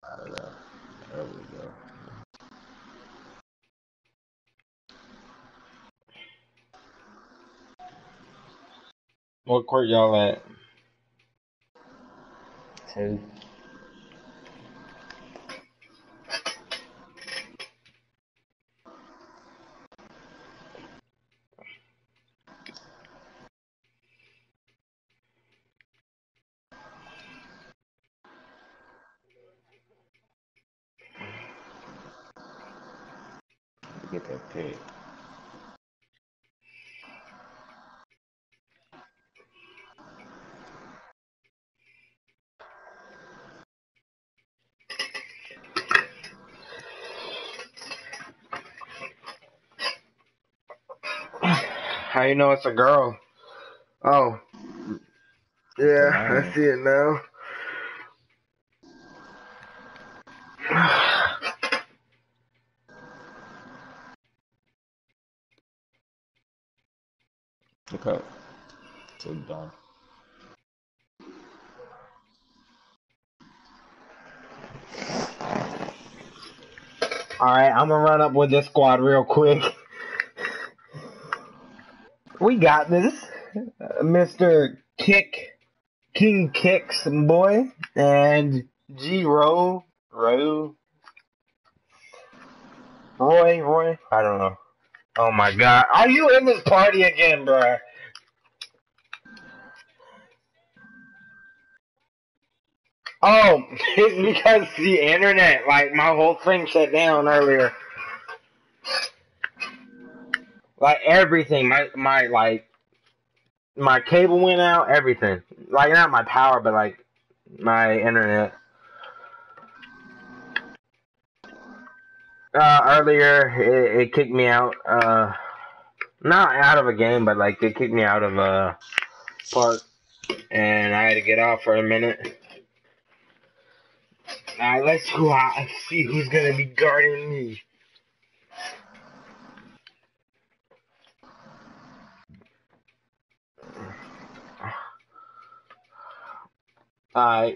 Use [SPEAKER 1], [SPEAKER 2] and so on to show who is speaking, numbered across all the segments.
[SPEAKER 1] There we go.
[SPEAKER 2] What court y'all at?
[SPEAKER 1] 2. Get that pick.
[SPEAKER 2] How you know it's a girl? Oh, yeah, I see it now.
[SPEAKER 1] Look up. So done.
[SPEAKER 2] Alright, I'm gonna run up with this squad real quick. We got this. Mr. King Kicks boy, and G Roy, I don't know. Oh my god, are you in this party again, bruh? Oh, it's because the internet, like my whole thing shut down earlier. Like everything, my cable went out, everything. Like not my power, but like my internet. Earlier it kicked me out. Not out of a game, but like it kicked me out of a park, and I had to get off for a minute. Alright, let's go out and see who's gonna be guarding me. Alright.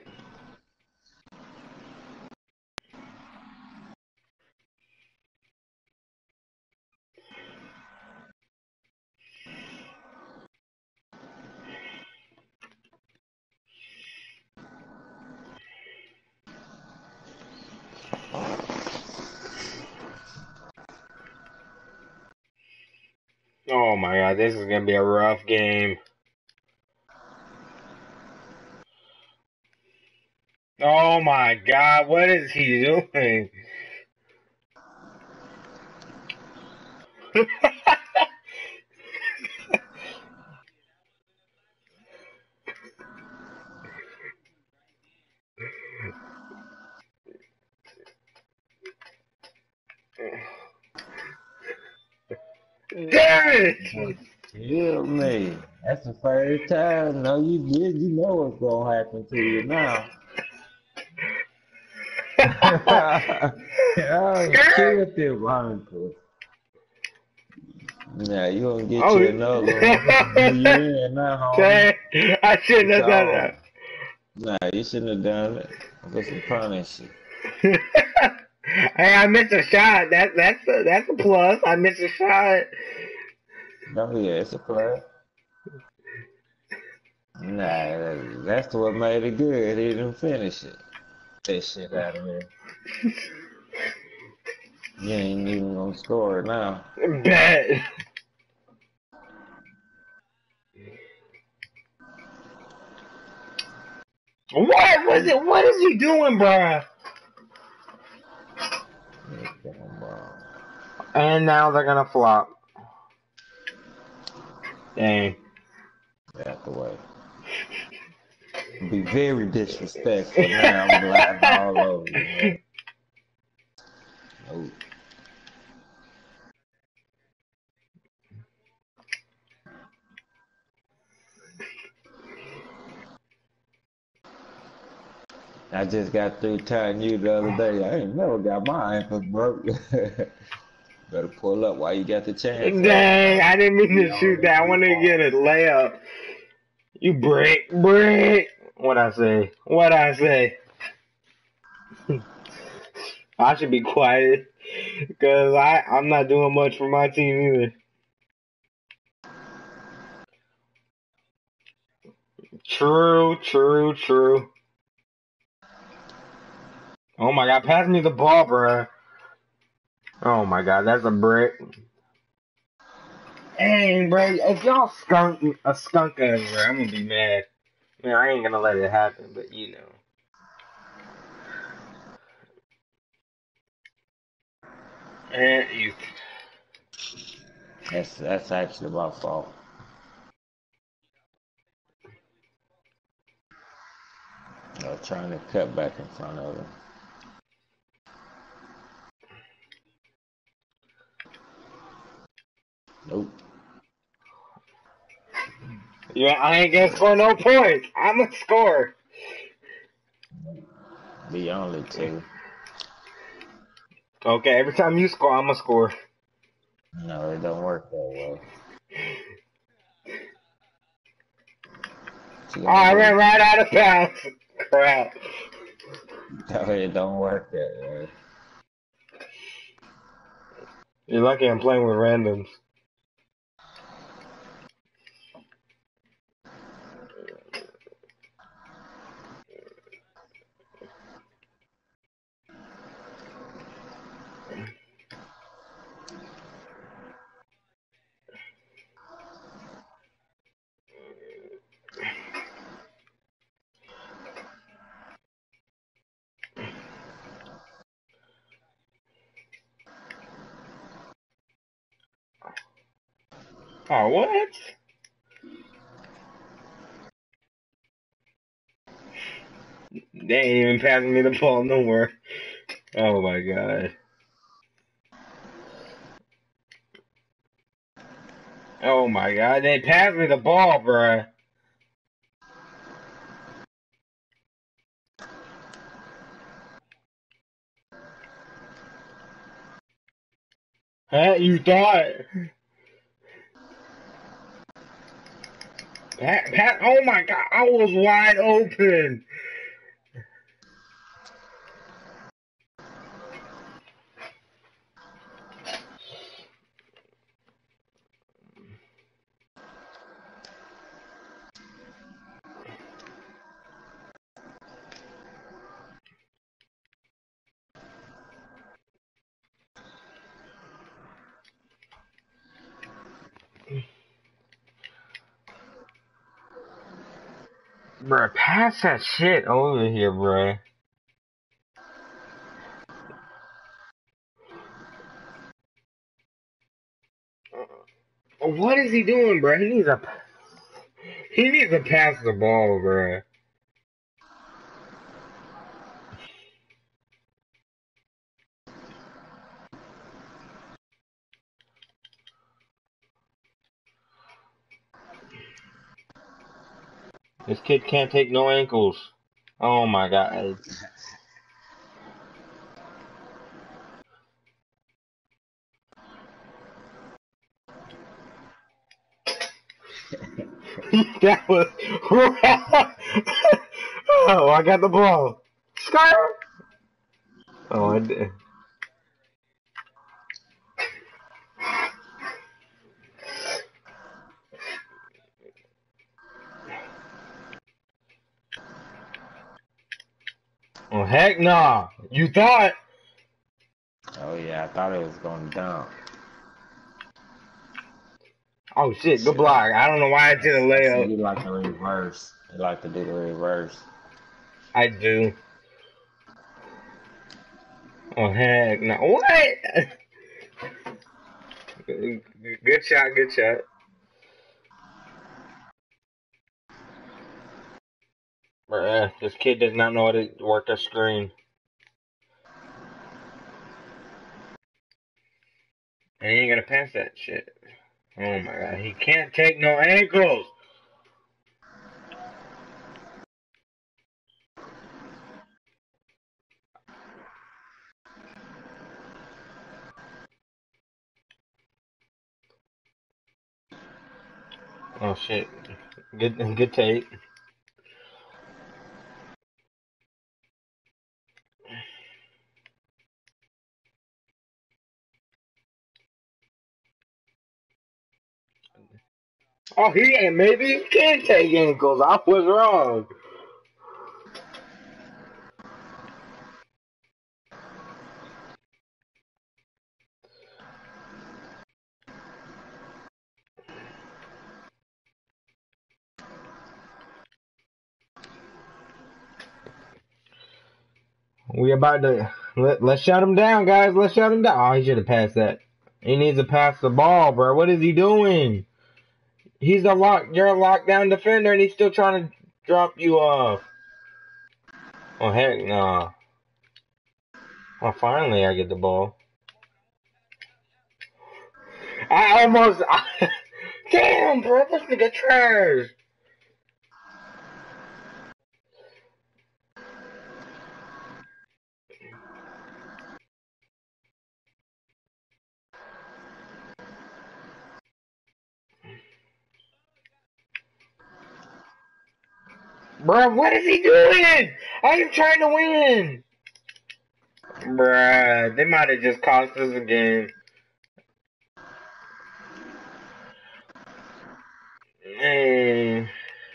[SPEAKER 2] Oh my god, this is gonna be a rough game. Oh my god, what is he doing? Damn it!
[SPEAKER 1] Kill me. That's the first time. No, you did. You know what's gonna happen to you now. Oh, you killed him, uncle. Now you gonna get
[SPEAKER 2] Oh,
[SPEAKER 1] you another one. You in now, homie.
[SPEAKER 2] dang, I shouldn't
[SPEAKER 1] It's
[SPEAKER 2] have done
[SPEAKER 1] on.
[SPEAKER 2] that.
[SPEAKER 1] Nah, you shouldn't have done it. I'm gonna punish you.
[SPEAKER 2] Hey, I missed a shot. That's a plus. I missed a shot.
[SPEAKER 1] No, yeah, it's a play. Nah, that's what made it good. He didn't finish it. That shit out of here. You ain't even gonna score it now.
[SPEAKER 2] Bet. What was it? What is he doing, bruh? And now they're gonna flop. Dang.
[SPEAKER 1] Out the way. Be very disrespectful now. I'm gliding all over you, man. Nope. I just got through telling you the other day, I ain't never got my ankles broke. Better pull up while you got the chance at it
[SPEAKER 2] Dang,
[SPEAKER 1] now.
[SPEAKER 2] I didn't mean to shoot that. I wanted to get a layup. You brick. What I say? I should be quiet because I'm not doing much for my team either. True, true, true. Oh my god, pass me the ball, bruh. Oh my god, that's a brick. Dang, bro, if y'all skunk everywhere, I'm gonna be mad. Man, I ain't gonna let it happen, but you know. And you.
[SPEAKER 1] That's actually my fault. Trying to cut back in front of him. Nope.
[SPEAKER 2] Yeah, I ain't gonna score no points. I'm gonna score.
[SPEAKER 1] The only two.
[SPEAKER 2] Okay, every time you score, I'm gonna score.
[SPEAKER 1] No, it don't work that way. What you
[SPEAKER 2] Oh,
[SPEAKER 1] gonna
[SPEAKER 2] I
[SPEAKER 1] do?
[SPEAKER 2] ran right out of bounds. Crap.
[SPEAKER 1] No, it don't work that way.
[SPEAKER 2] You're lucky I'm playing with randoms. Oh, what? They ain't even passing me the ball nowhere. Oh my god. Oh my god, they passed me the ball, bruh. Huh? You thought? Oh my god, I was wide open. Bruh, pass that shit over here, bruh. What is he doing, bruh? He needs to pass the ball, bruh. This kid can't take no ankles. Oh my god. That was. Oh, I got the ball. Skyler. Oh, I did. Oh, heck nah. You thought.
[SPEAKER 1] Oh yeah, I thought it was going down.
[SPEAKER 2] Oh shit, good
[SPEAKER 1] Shit, I
[SPEAKER 2] block. I don't know why I did a
[SPEAKER 1] I see
[SPEAKER 2] layup.
[SPEAKER 1] you like the reverse. You like to do the reverse.
[SPEAKER 2] I do. Oh heck no. What? Good shot, good shot. Bruh, this kid does not know how to work a screen. And he ain't gonna pass that shit. Oh my god, he can't take no ankles. Oh shit. Good take. Oh, maybe he can take ankles. I was wrong. We about to let's shut him down, guys. Let's shut him down. Oh, he should have passed that. He needs to pass the ball, bro. What is he doing? You're a lockdown defender, and he's still trying to drop you off. Oh heck no! Oh, finally I get the ball. I almost. Damn, bro, this nigga trash. Bro, what is he doing? I am trying to win. Bruh, they might have just cost us a game. Man.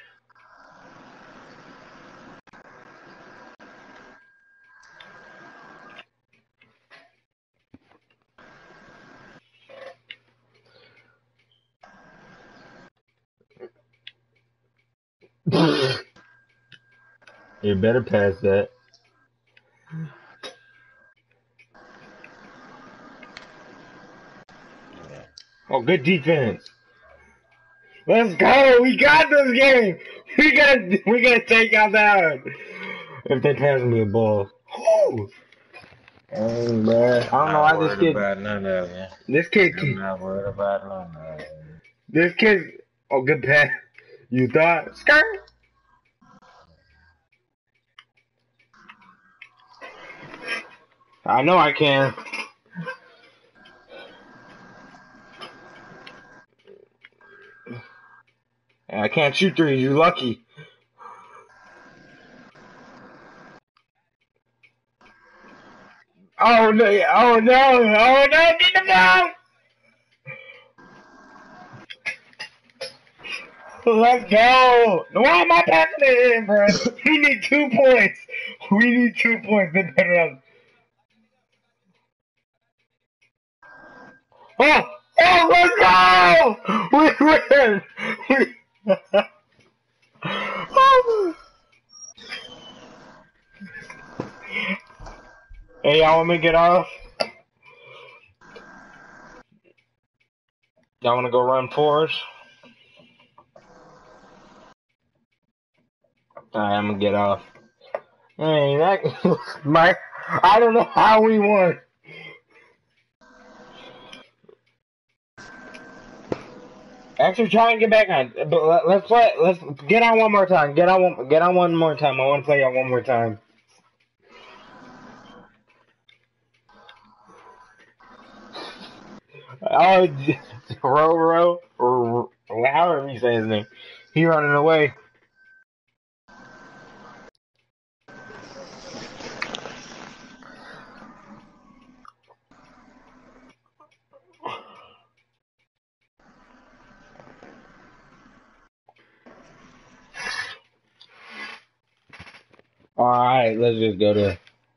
[SPEAKER 2] You better pass that. Oh, good defense. Let's go. We got this game. We gotta take out that. If they pass me a ball. Whew. Dang, bruh. I don't know why this kid.
[SPEAKER 1] About none of it.
[SPEAKER 2] This kid.
[SPEAKER 1] I'm not worried about none of it.
[SPEAKER 2] This kid. Oh, good pass. You thought? Skirt. I know I can. I can't shoot threes. You lucky. Oh no! Oh no! Oh no! Get the ball! Let's go! Why am I passing it in, bro? We need 2 points. We need 2 points. They better have. Oh! Oh, let's go! We win! Oh. Hey, y'all want me to get off? Y'all want to go run fours? Alright, I'm gonna get off. Hey, that my. I don't know how we won. Actually, try and get back on. But let's play. Let's get on one more time. Get on one more time. I want to play on one more time. Oh, Roro, or however you say his name. He running away. Alright, let's just go to.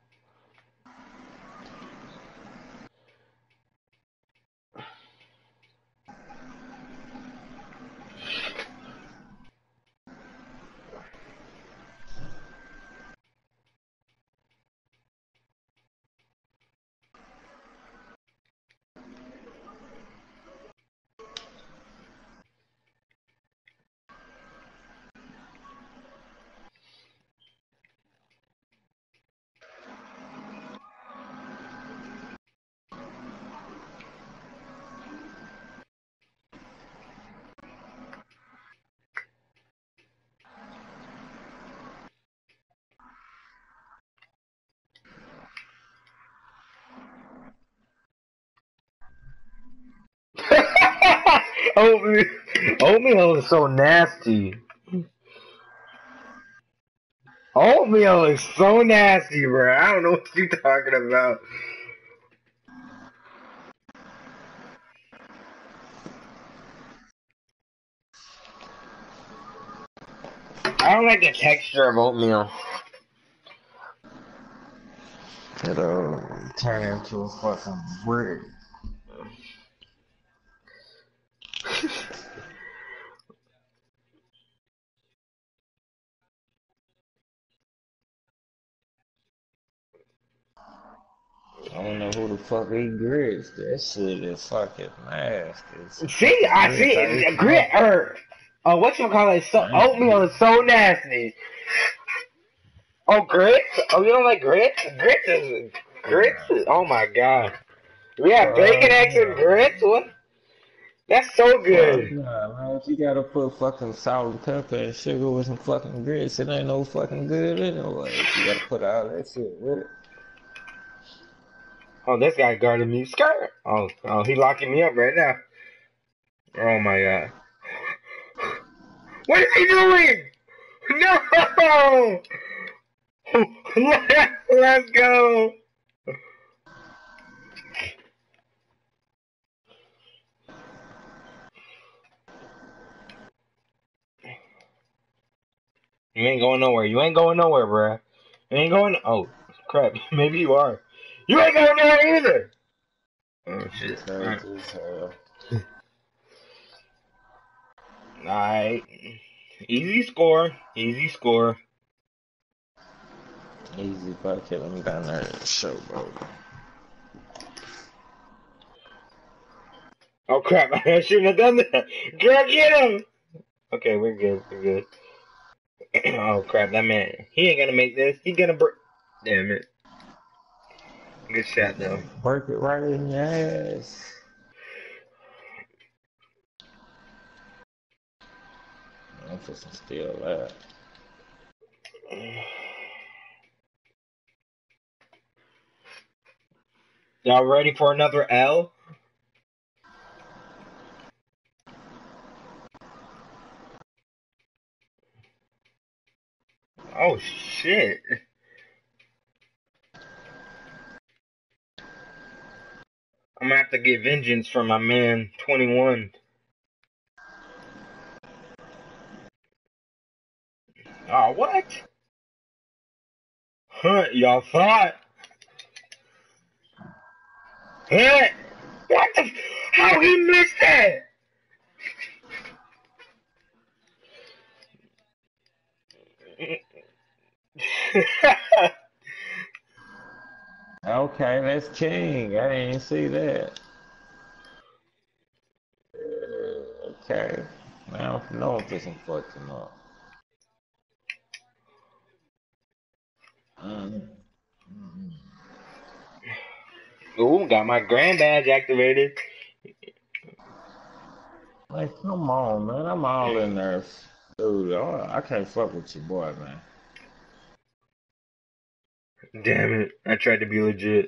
[SPEAKER 2] Oatmeal is so nasty. Oatmeal is so nasty, bro. I don't know what you talking about. don't like the texture of oatmeal.
[SPEAKER 1] It'll turn into a fucking brick. I don't know who the fuck eat grits. That shit is fucking nasty.
[SPEAKER 2] See, I see it. Grit or whatchamacallit, so oatmeal is so nasty. Oh, grits? Oh, you don't like grits? Grits is, oh my god. We have bacon, eggs, and grits? What? That's so good.
[SPEAKER 1] Nah, man, if you gotta put fucking salt and pepper and sugar with some fucking grits, it ain't no fucking good anyway. You gotta put all that shit with it.
[SPEAKER 2] Oh, this guy guarded me. Skirt. Oh, he locking me up right now. Oh my god. What is he doing? No! Let's go. You ain't going nowhere. You ain't going nowhere, bruh. You ain't going. Oh, crap. Maybe you are. You ain't going nowhere either. Oh shit. Alright. Easy score. Easy score.
[SPEAKER 1] Easy bucket. Let me down there and show, bro.
[SPEAKER 2] Oh crap! I shouldn't have done that. Girl, get him. Okay, we're good. We're good. Oh crap! That man. He ain't gonna make this. He gonna break. Damn it. Good shot though.
[SPEAKER 1] Work it right in your ass. I'm just steal that.
[SPEAKER 2] Y'all ready for another L? Oh shit. I'm gonna have to get vengeance from my man 21. Oh, what? Huh, y'all thought? Huh? What the? How he missed that?
[SPEAKER 1] Okay, that's king. I didn't see that. Okay. Now I know I'm just fucking up.
[SPEAKER 2] Ooh, got my grand badge activated.
[SPEAKER 1] Like, come on, man. I'm all in there. Dude, I can't fuck with your boy, man.
[SPEAKER 2] Damn it. I tried to be legit.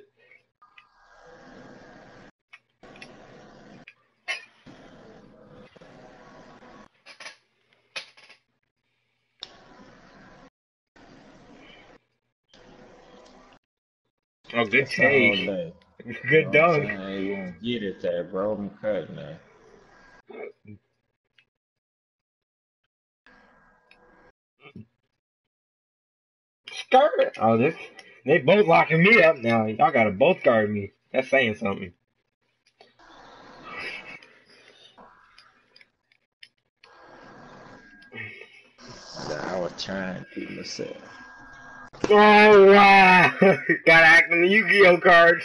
[SPEAKER 2] Oh, good take. Good dunk.
[SPEAKER 1] You won't get it there, bro. I'm cutting that.
[SPEAKER 2] Skirt. Oh, they both locking me up now. Y'all gotta both guard me. That's saying something.
[SPEAKER 1] I was trying to keep myself.
[SPEAKER 2] Oh wow! Gotta act on the Yu-Gi-Oh cards.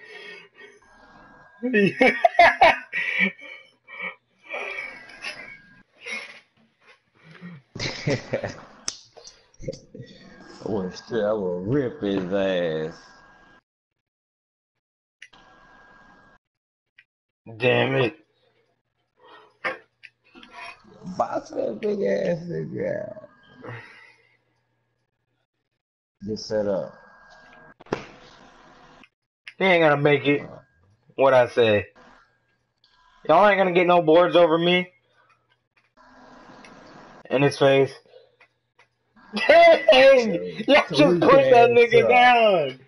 [SPEAKER 1] I will rip his ass.
[SPEAKER 2] Damn it.
[SPEAKER 1] Box that big ass nigga. Get set up.
[SPEAKER 2] He ain't gonna make it. What I say? Y'all ain't gonna get no boards over me. In his face. Dang! Y'all just pushed that nigga down!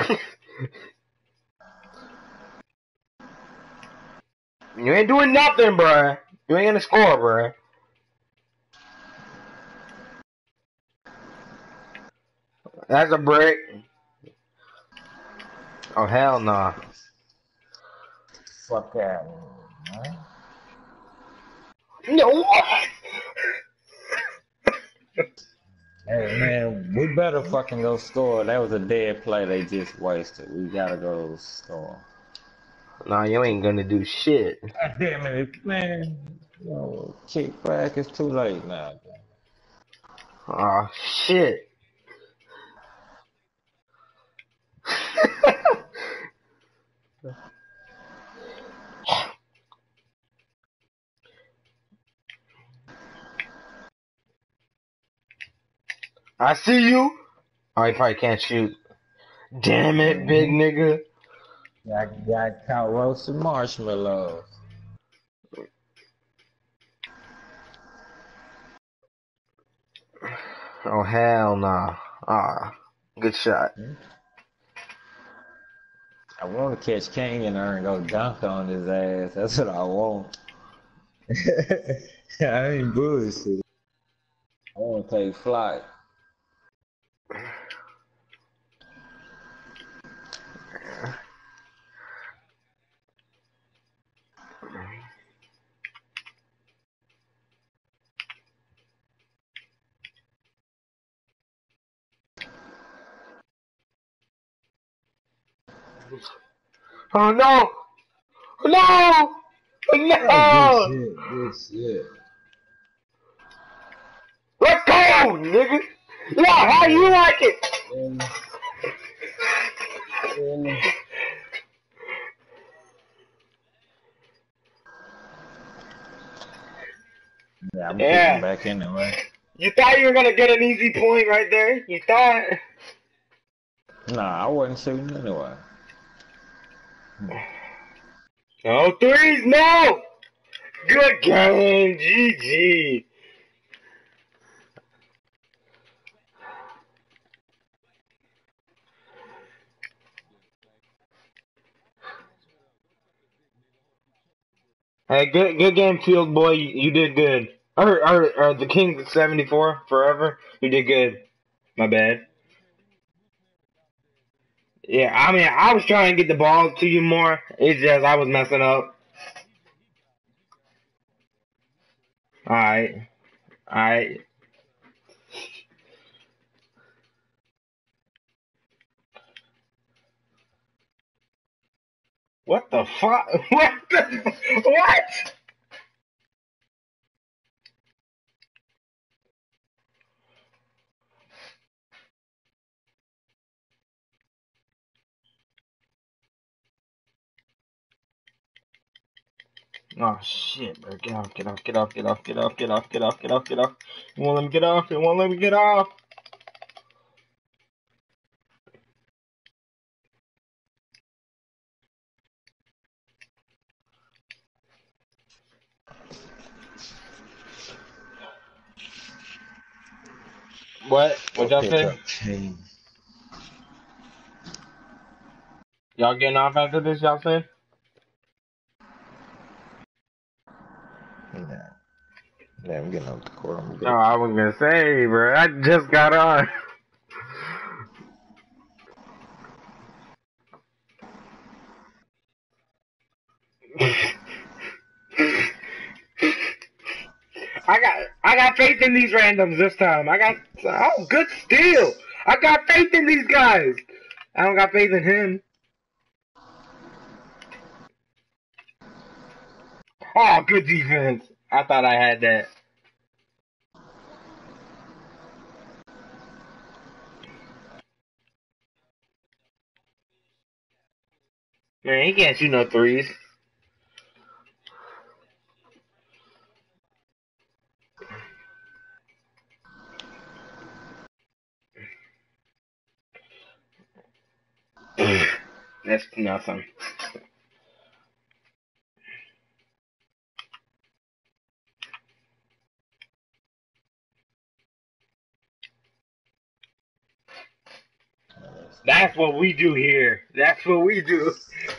[SPEAKER 2] You ain't doing nothing, bruh. You ain't gonna score, bruh. That's a break. Oh, hell nah.
[SPEAKER 1] Fuck that, man.
[SPEAKER 2] No, what?
[SPEAKER 1] Hey man, we better fucking go score. That was a dead play they just wasted. We gotta go score.
[SPEAKER 2] Nah, you ain't gonna do shit.
[SPEAKER 1] God damn it, man. Oh, kick back. It's too late now.
[SPEAKER 2] Oh, shit. I see you. Oh, he probably can't shoot. Damn it, big nigga.
[SPEAKER 1] Got caught roasting marshmallows.
[SPEAKER 2] Oh, hell nah. Ah, good shot.
[SPEAKER 1] I want to catch King in there and go dunk on his ass. That's what I want. I ain't bullshit. I want to take flight.
[SPEAKER 2] Oh, no. No.
[SPEAKER 1] Oh, good
[SPEAKER 2] No.
[SPEAKER 1] shit. Good shit.
[SPEAKER 2] Let's go, nigga. Yeah, how you
[SPEAKER 1] Yeah.
[SPEAKER 2] like it?
[SPEAKER 1] Yeah. Yeah. Yeah, I'm kicking
[SPEAKER 2] Yeah.
[SPEAKER 1] back anyway.
[SPEAKER 2] You thought you were gonna get an easy point right there? You thought?
[SPEAKER 1] Nah, I wasn't shooting anyway.
[SPEAKER 2] No threes, no! Good game, GG. Hey, good game, Field Boy. You did good. Or the Kings at 74 forever. You did good. My bad. Yeah, I mean, I was trying to get the ball to you more. It's just I was messing up. Alright. Alright. What the fuck? What the? What? Oh shit, bro. Get off, get off, get off, get off, get off, get off, get off, get off, get off. It won't let me get off. It won't let me get off. What? What
[SPEAKER 1] Go
[SPEAKER 2] y'all
[SPEAKER 1] pick
[SPEAKER 2] say?
[SPEAKER 1] up King.
[SPEAKER 2] Y'all getting off after this, y'all say?
[SPEAKER 1] Yeah. Yeah, I'm getting off the court. I'm
[SPEAKER 2] Oh,
[SPEAKER 1] good.
[SPEAKER 2] I was gonna say, bro. I just got on. I got faith in these randoms this time. Oh, good steal. I got faith in these guys. I don't got faith in him. Oh, good defense. I thought I had that. Man, he can't shoot no threes. That's nothing. That's what we do here. That's what we do.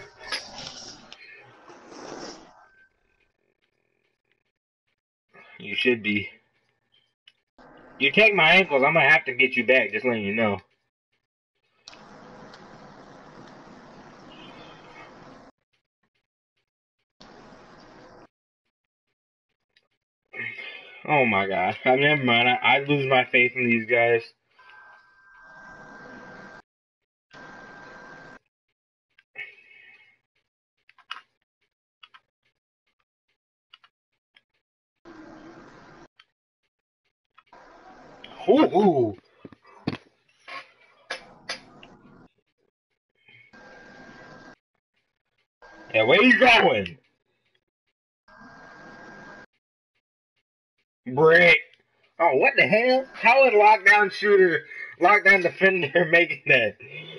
[SPEAKER 2] You should be. You take my ankles, I'm gonna have to get you back, just letting you know. Oh my god. Never mind. I lose my faith in these guys. Ooh. Yeah, where you going? Brick. Oh, what the hell? How is lockdown defender making that?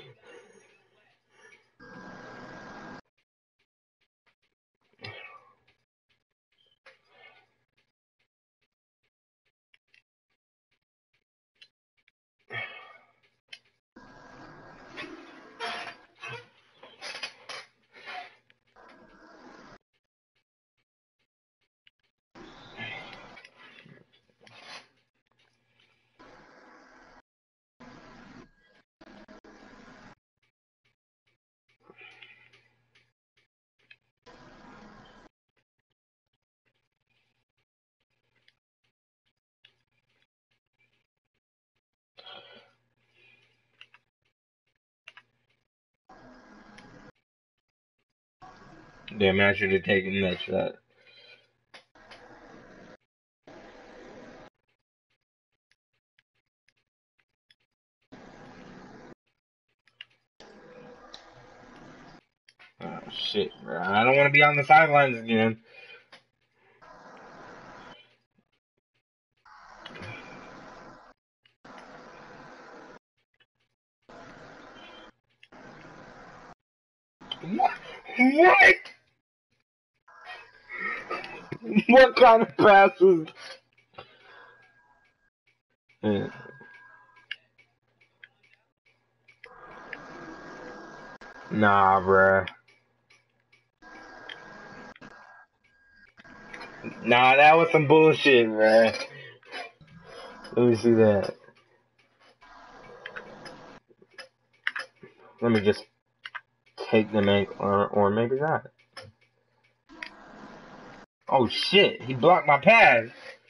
[SPEAKER 2] Damn, I should have taken that shot. Oh shit, bro. I don't want to be on the sidelines again. What? What? What kind of pass was? Yeah. Nah, bruh. Nah, that was some bullshit, bruh. Let me see that. Let me just take the ankle, or maybe not. Oh shit, he blocked my pass.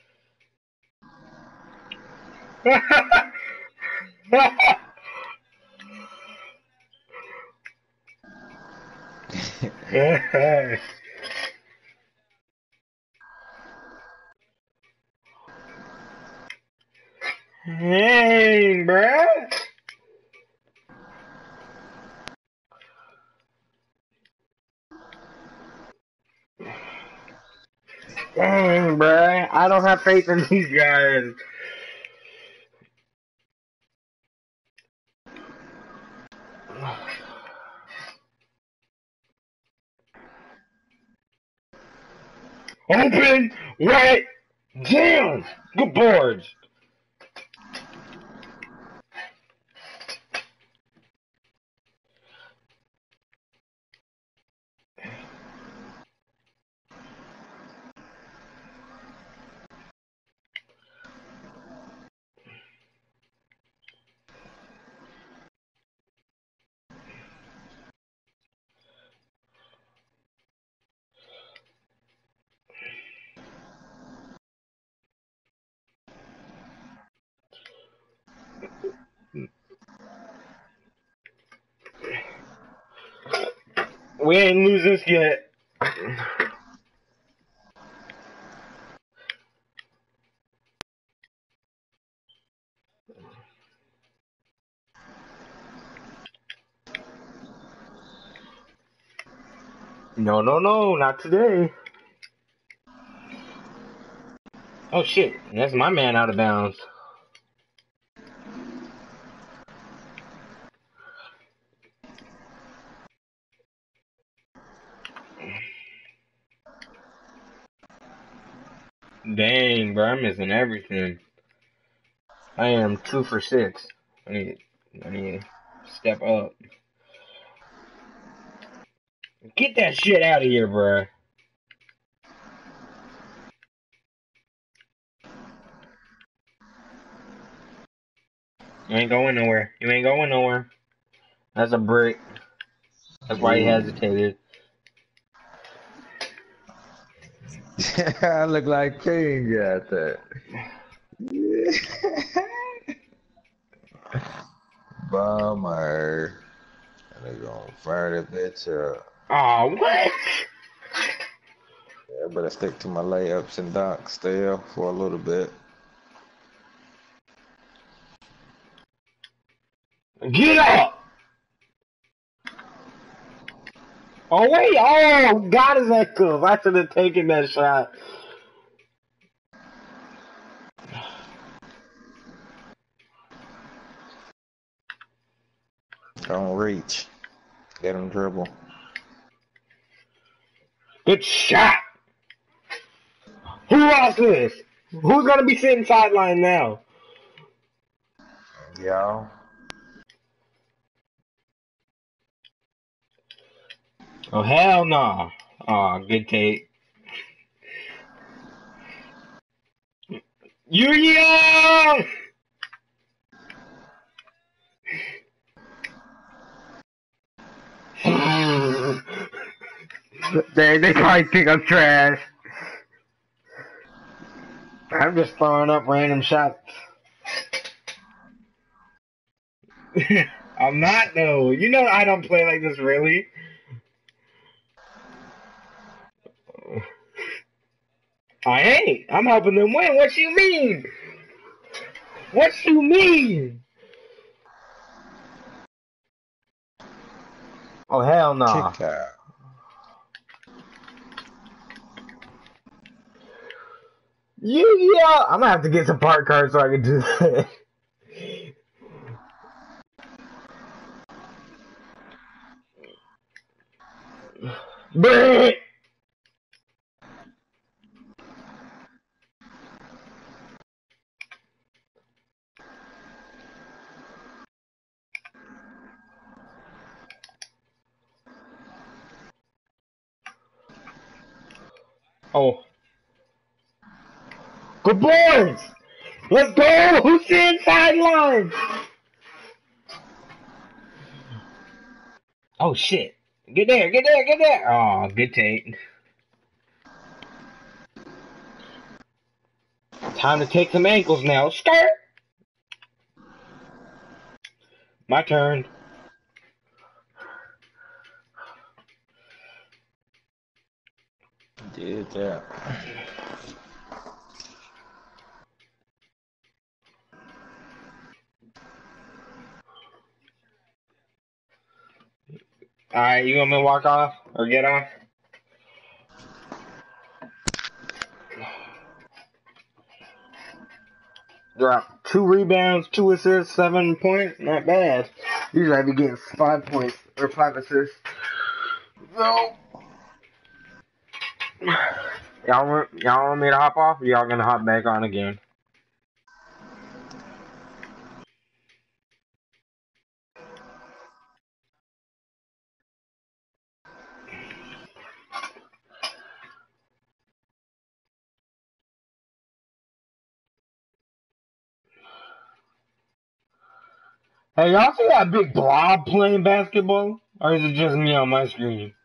[SPEAKER 2] Dang, bruh. Dang, bruh. I don't have faith in these guys. Open, wet, jam. Good boards. We ain't lose this yet. No, not today. Oh shit, that's my man out of bounds. Dang, bro, I'm missing everything. I am 2 for 6. I need step up. Get that shit out of here, bro. You ain't going nowhere. You ain't going nowhere. That's a brick. That's why he hesitated.
[SPEAKER 1] I look like King got that. Bummer. And they gonna fire that bitch up.
[SPEAKER 2] Oh, what?
[SPEAKER 1] Yeah, I better stick to my layups and dunks still for a little bit.
[SPEAKER 2] Get up! Oh, wait. Oh, God is that cool. I should have taken that shot.
[SPEAKER 1] Don't reach. Let him dribble.
[SPEAKER 2] Good shot. Who lost this? Who's going to be sitting sideline now?
[SPEAKER 1] Y'all.
[SPEAKER 2] Oh, hell no. Oh, good take. Yu-Gi-Oh! they probably think I'm trash. I'm just throwing up random shots. I'm not though. You know I don't play like this really. I ain't. I'm helping them win. What you mean? What you mean? Oh hell no.
[SPEAKER 1] Kick out.
[SPEAKER 2] Yeah. I'm gonna have to get some part cards so I can do that. Bleh. Oh. Good boys! Let's go! Who's the sideline? Oh shit. Get there. Oh, good take. Time to take some ankles now. Skirt! My turn.
[SPEAKER 1] Did that.
[SPEAKER 2] Alright, you want me to walk off? Or get off? Drop 2 rebounds, 2 assists, 7 points. Not bad. Usually I'd be getting 5 points or 5 assists. So, y'all want me to hop off? Or y'all gonna hop back on again? Hey, y'all see that big blob playing basketball? Or is it just me on my screen?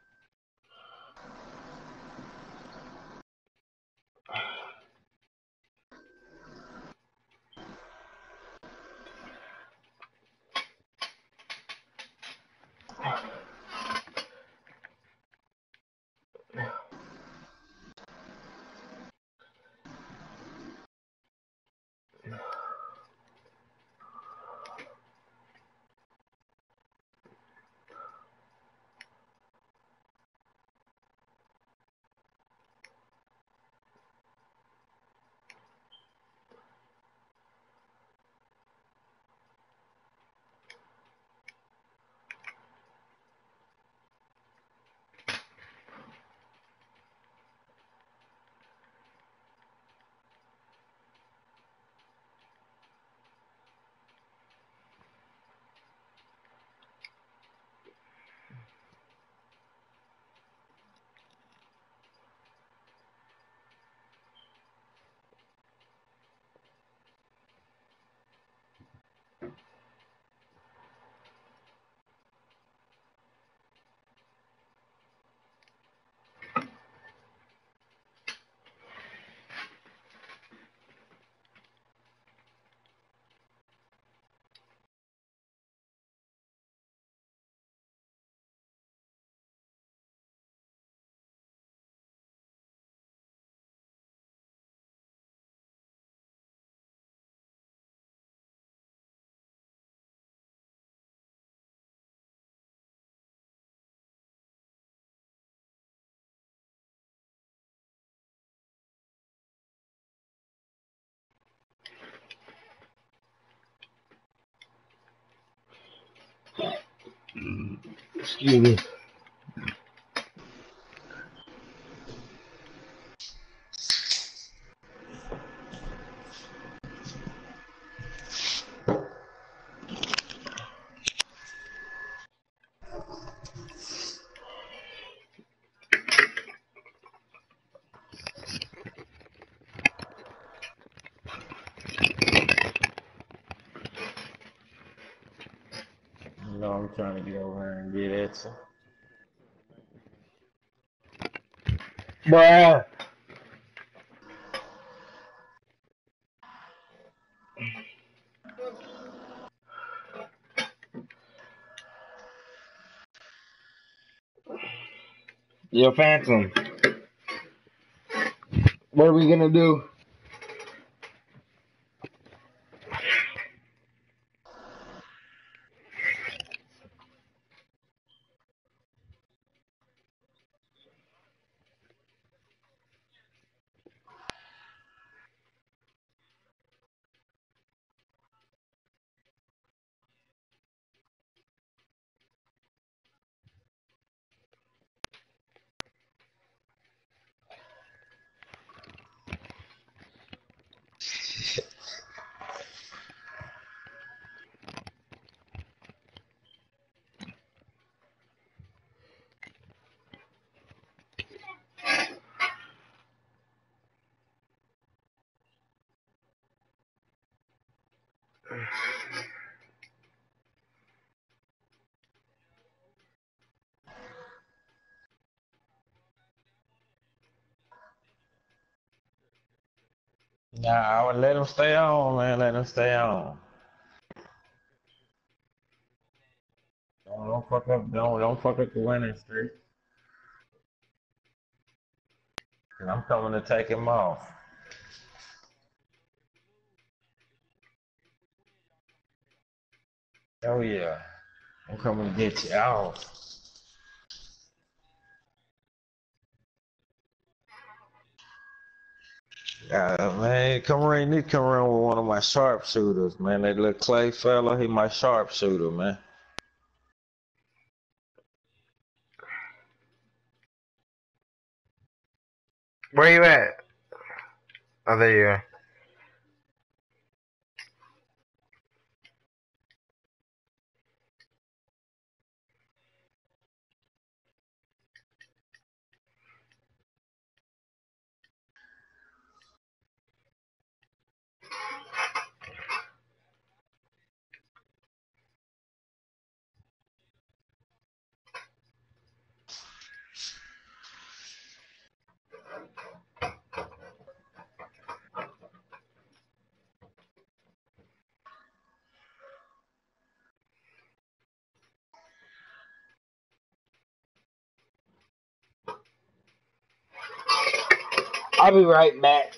[SPEAKER 2] Excuse me.
[SPEAKER 1] You know I'm trying to get over here and get at you.
[SPEAKER 2] Bruh. Yo, Phantom. What are we gonna do?
[SPEAKER 1] Nah, I would let him stay on, man. Let him stay on. Don't fuck up. Don't fuck up the winning streak. Cause I'm coming to take him off. Oh yeah, I'm coming to get you off. Man, come around. Need to come around with one of my sharpshooters, man. That little Clay fella, he my sharpshooter, man.
[SPEAKER 2] Where you at? Oh, there you are. I'll be right back.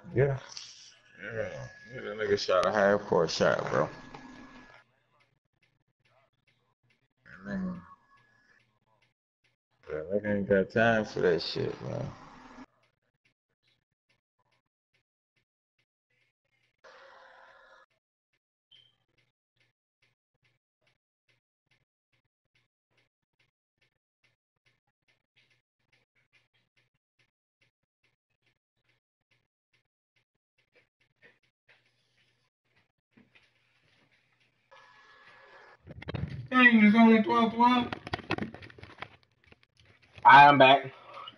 [SPEAKER 1] Yeah. Yeah. Yeah, that nigga shot a half court shot, bro. That nigga, that nigga ain't got time for that shit, man.
[SPEAKER 2] Dang, it's only 12:12. I'm back.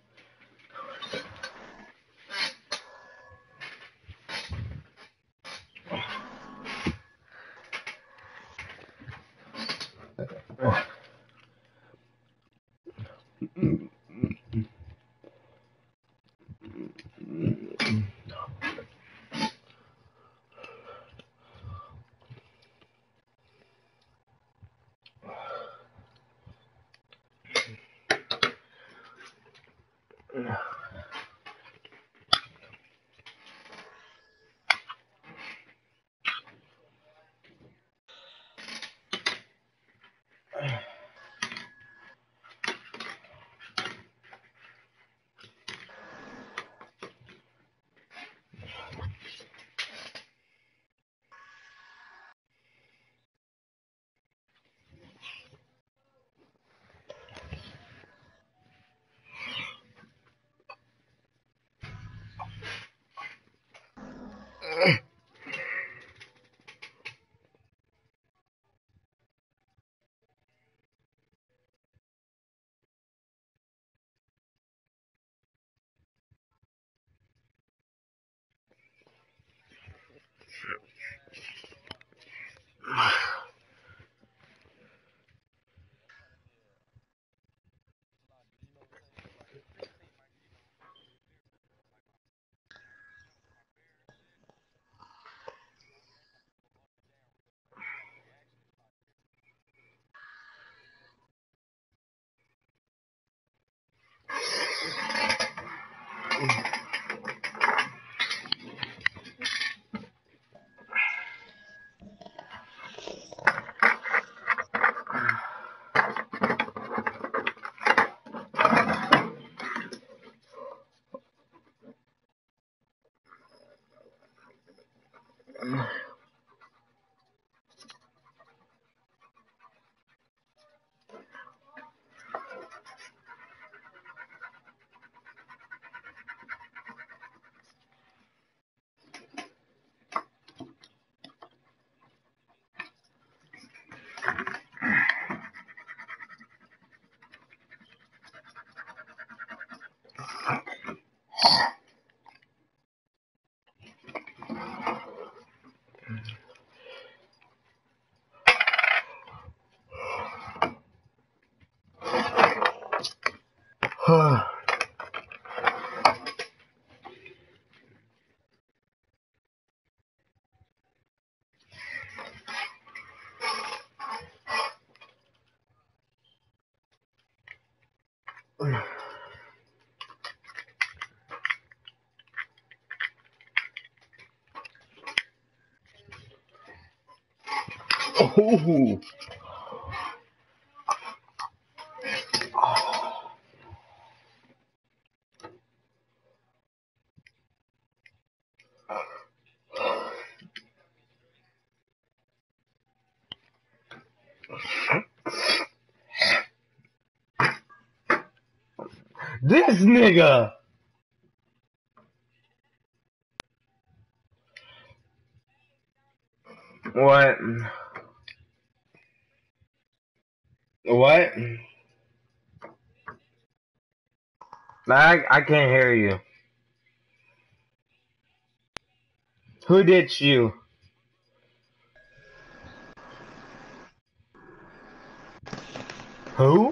[SPEAKER 2] Ooh. This nigga. What? What? I can't hear you. Who ditched you? Who?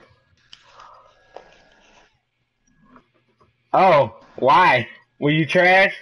[SPEAKER 2] Oh, why? Were you trash?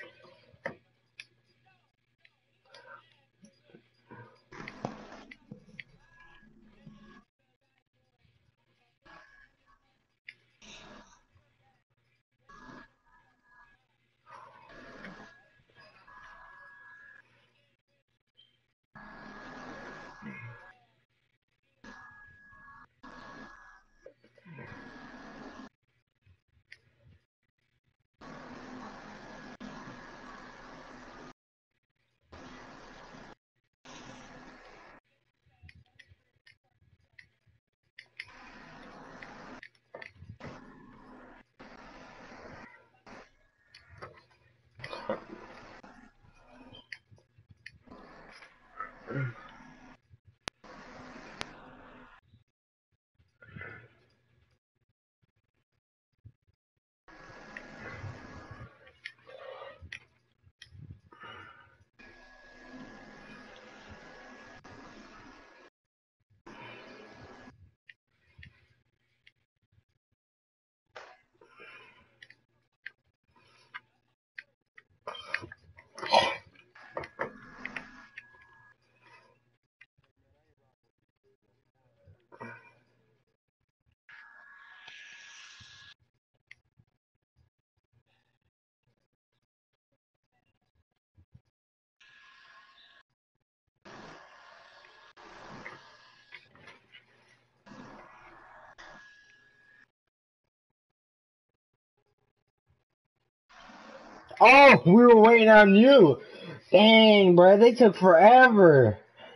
[SPEAKER 2] Oh, we were waiting on you. Dang, bro, they took forever.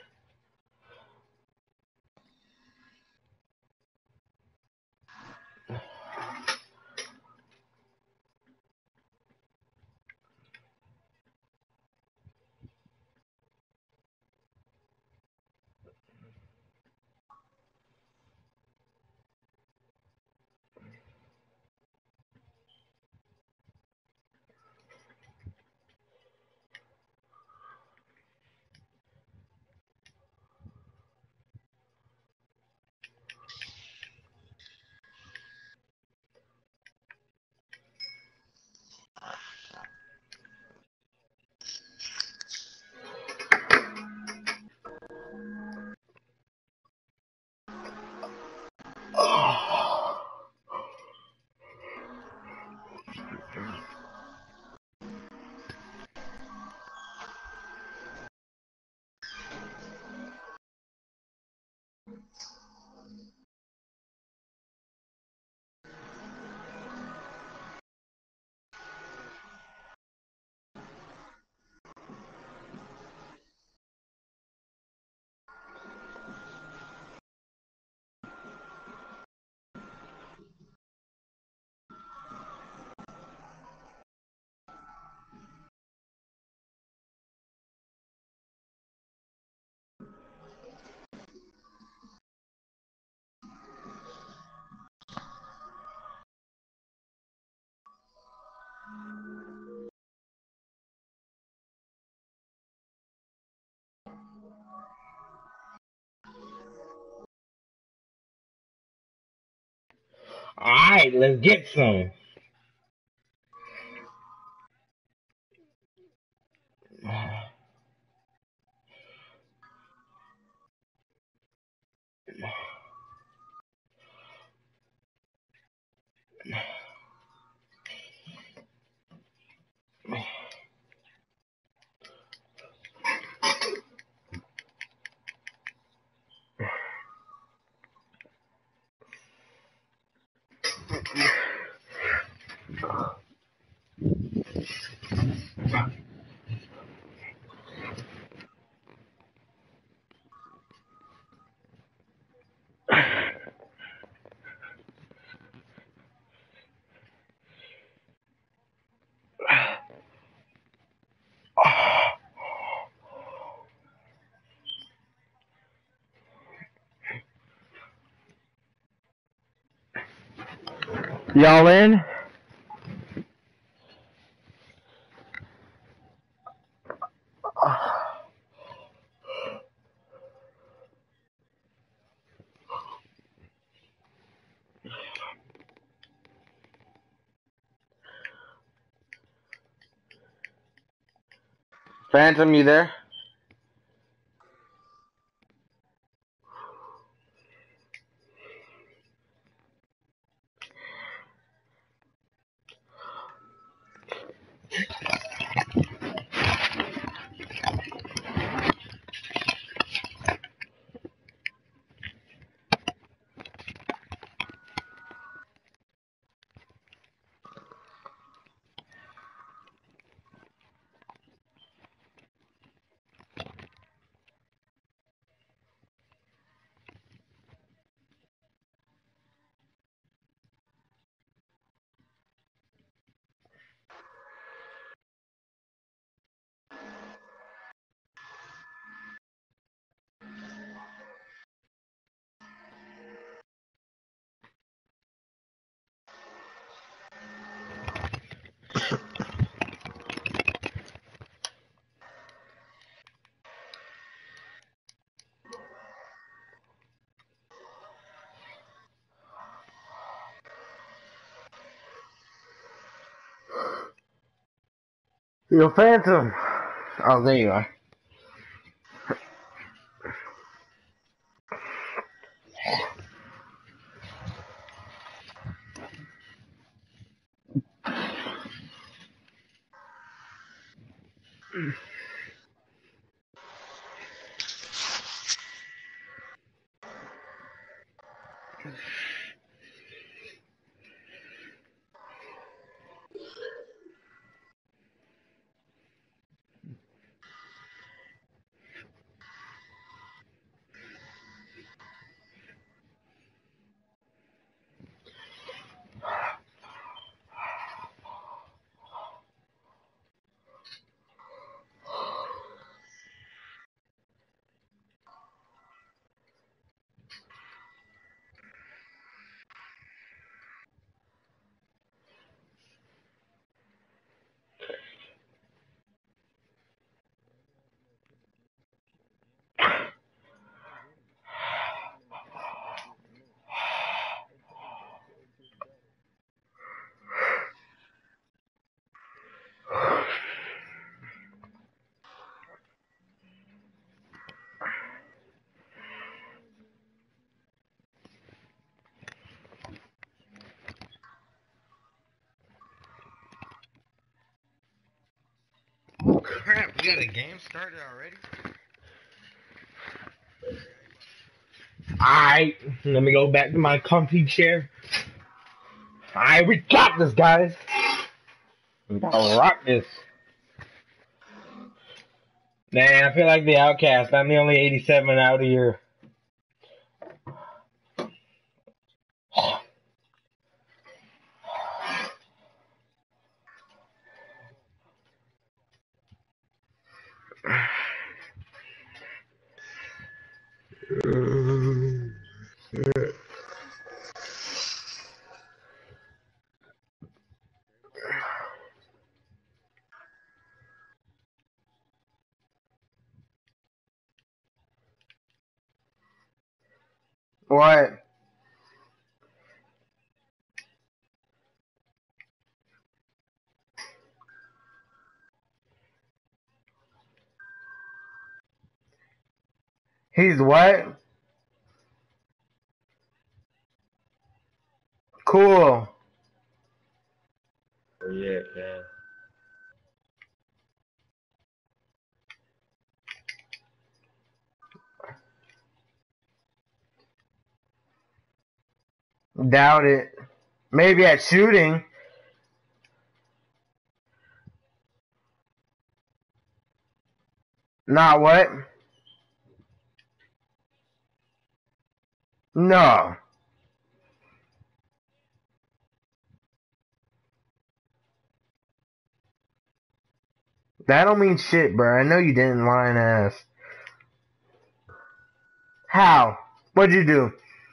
[SPEAKER 2] Alright, let's get some. Y'all in? Phantom, you there? Yo, Phantom. Oh, there you are. Crap, we got a game started already? Alright, let me go back to my comfy chair. Alright, we got this, guys. We gotta rock this. Man, I feel like the outcast. I'm the only 87 out of here. What? He's what? Cool.
[SPEAKER 1] Yeah, man.
[SPEAKER 2] Doubt it. Maybe at shooting. Not what? No. That don't mean shit, bro. I know you didn't, lying ass. How? What'd you do?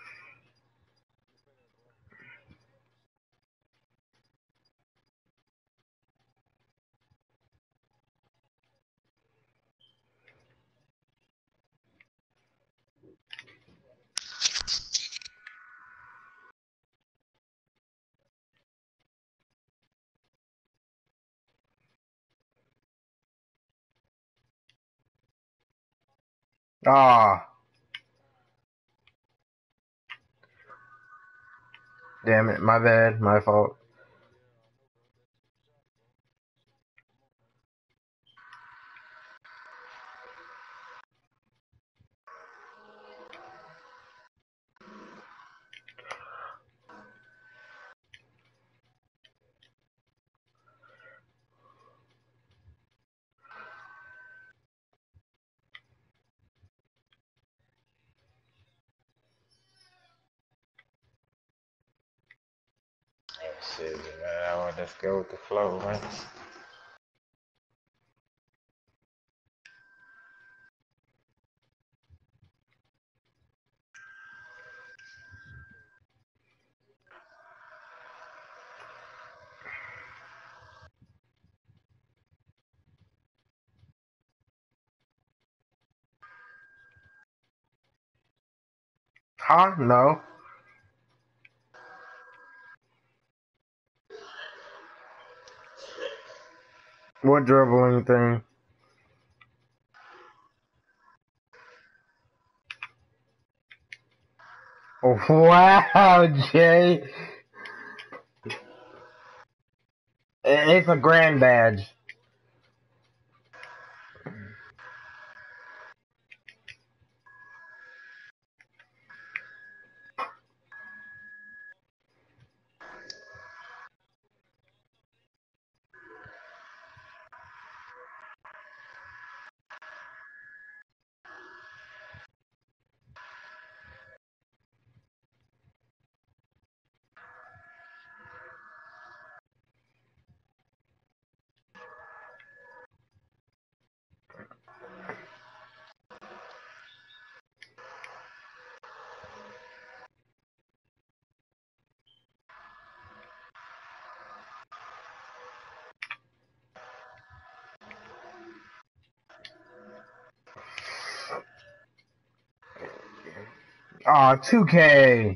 [SPEAKER 2] Ah, damn it. My bad. My fault.
[SPEAKER 1] Shit, man. I want to just go with the flow, man.
[SPEAKER 2] Huh? No. What dribbling thing? Wow, Jay. It's a grand badge. Aw, 2K.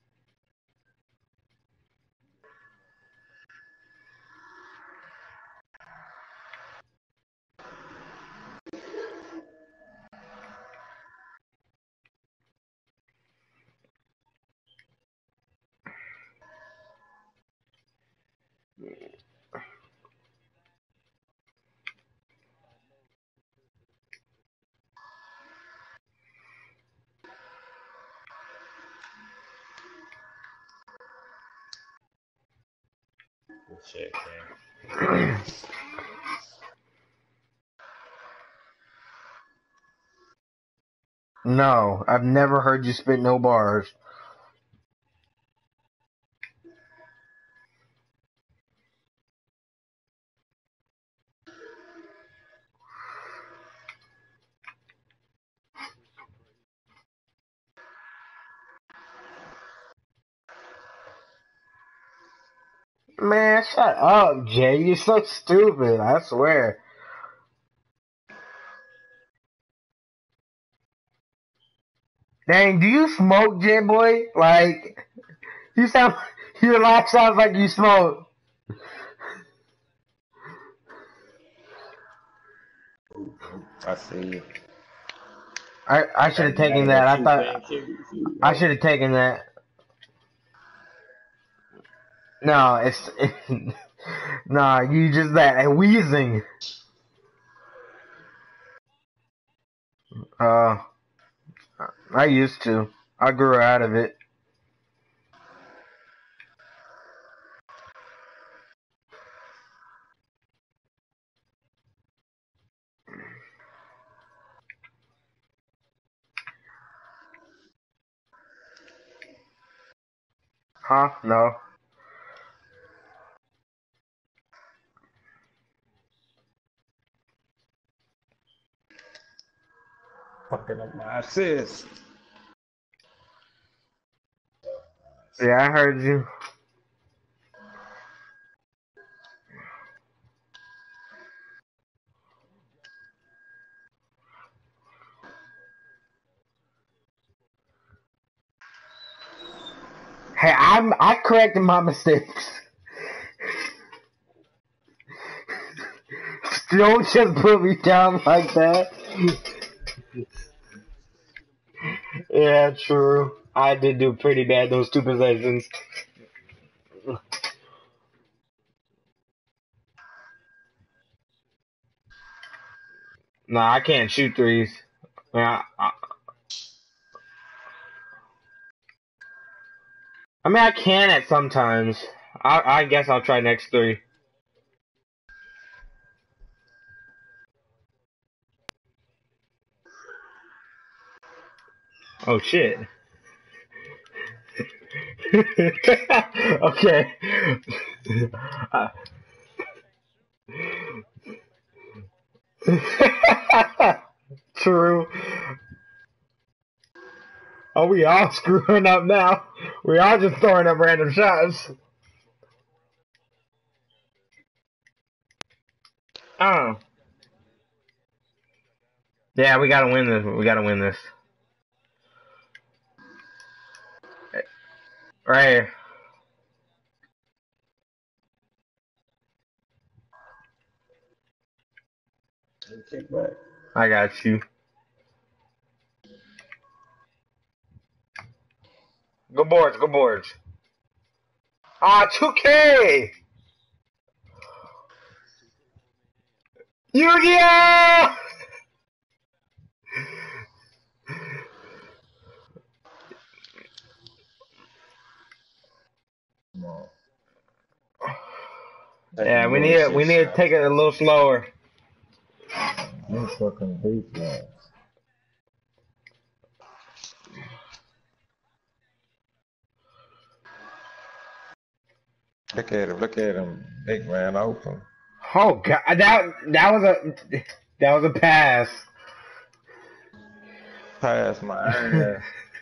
[SPEAKER 1] Good shit, King.
[SPEAKER 2] No, I've never heard you spit no bars. Man, shut up, Jay. You're so stupid, I swear. Dang, do you smoke, Jay boy? Like, you sound, your laugh sounds like you smoke.
[SPEAKER 1] I see you.
[SPEAKER 2] I should have
[SPEAKER 1] Ain't
[SPEAKER 2] taken
[SPEAKER 1] none of
[SPEAKER 2] that.
[SPEAKER 1] that
[SPEAKER 2] I
[SPEAKER 1] you
[SPEAKER 2] thought,
[SPEAKER 1] think you
[SPEAKER 2] I
[SPEAKER 1] know.
[SPEAKER 2] should have taken that. No, it's, nah, you just that, wheezing. Uh, I used to. I grew out of it. Huh? No.
[SPEAKER 1] Fucking up my assist.
[SPEAKER 2] Yeah, I heard you. Hey, I corrected my mistakes. Don't just put me down like that. Yeah, true. I did do pretty bad those two possessions. Nah, I can't shoot threes. Yeah, I mean, I can at sometimes. I guess I'll try next three. Oh shit. Okay. True. Oh, we all screwing up now. We all just throwing up random shots. Oh. Yeah, we gotta win this. We gotta win this. Right here.
[SPEAKER 1] Kick back.
[SPEAKER 2] I got you. Go boards, go boards. Ah, 2K! Yu-Gi-Oh!
[SPEAKER 1] Come on.
[SPEAKER 2] Yeah,
[SPEAKER 1] Taking
[SPEAKER 2] we need
[SPEAKER 1] bullshit
[SPEAKER 2] to take
[SPEAKER 1] shots.
[SPEAKER 2] it a little slower.
[SPEAKER 1] You fucking defense. Look at him, big man open.
[SPEAKER 2] Oh god, that was a pass.
[SPEAKER 1] Pass my ass.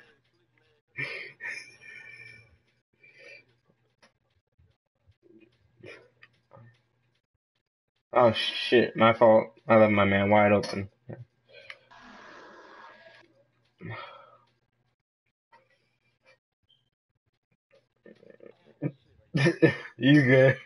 [SPEAKER 2] Oh shit, my fault. I left my man wide open. You good?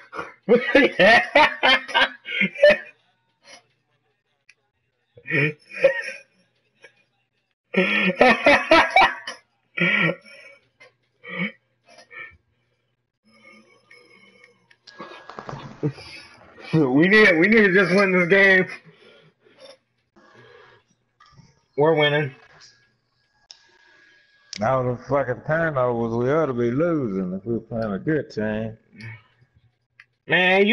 [SPEAKER 2] We need to just win this game. We're winning.
[SPEAKER 1] Now the fucking turnovers, we ought to be losing if we were playing a good team.
[SPEAKER 2] Man,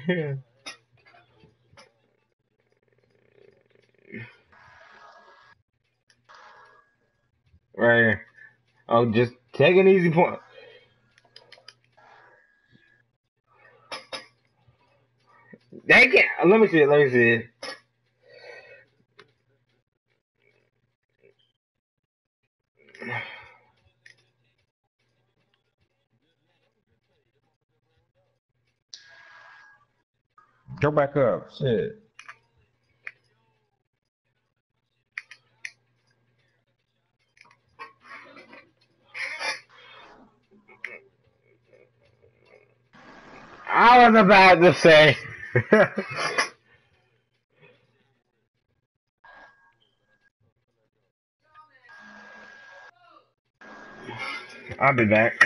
[SPEAKER 2] right here. Oh, just take an easy point. They can't. Let me see it. Let me see it.
[SPEAKER 1] Go back up. Shit.
[SPEAKER 2] I was about to say. I'll be back.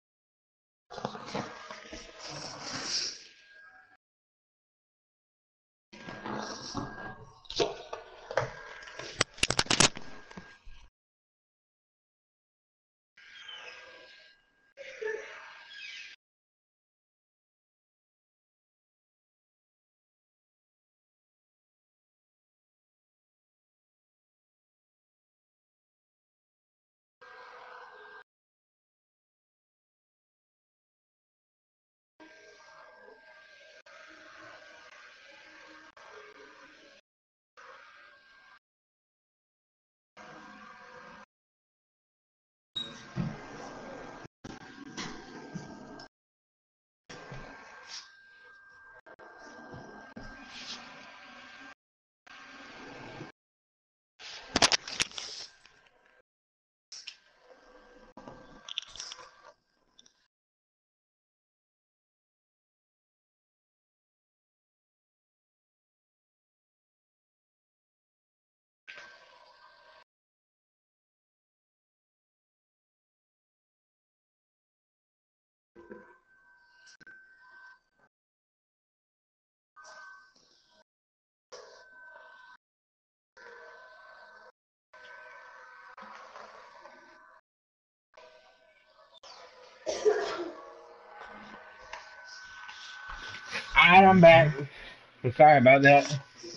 [SPEAKER 2] Alright, I'm back. I'm sorry about that.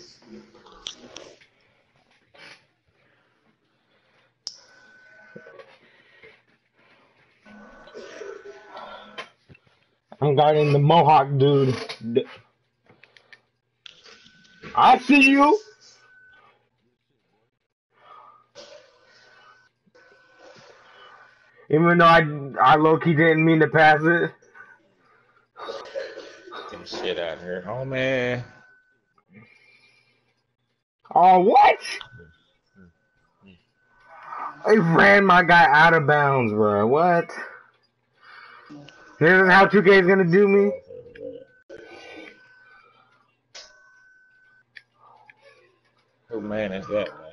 [SPEAKER 2] I'm guarding the Mohawk dude. I see you. Even though I low key didn't mean to pass it.
[SPEAKER 1] Get the shit out of here. Oh, man.
[SPEAKER 2] Oh, what? They ran my guy out of bounds, bro. What? This is how 2K is gonna do me.
[SPEAKER 1] Who man is that, man?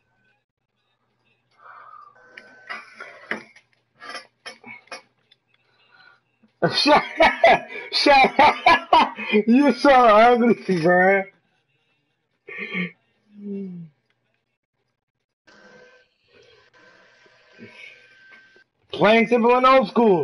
[SPEAKER 2] Shut You so ugly, bro. Plain simple and old school.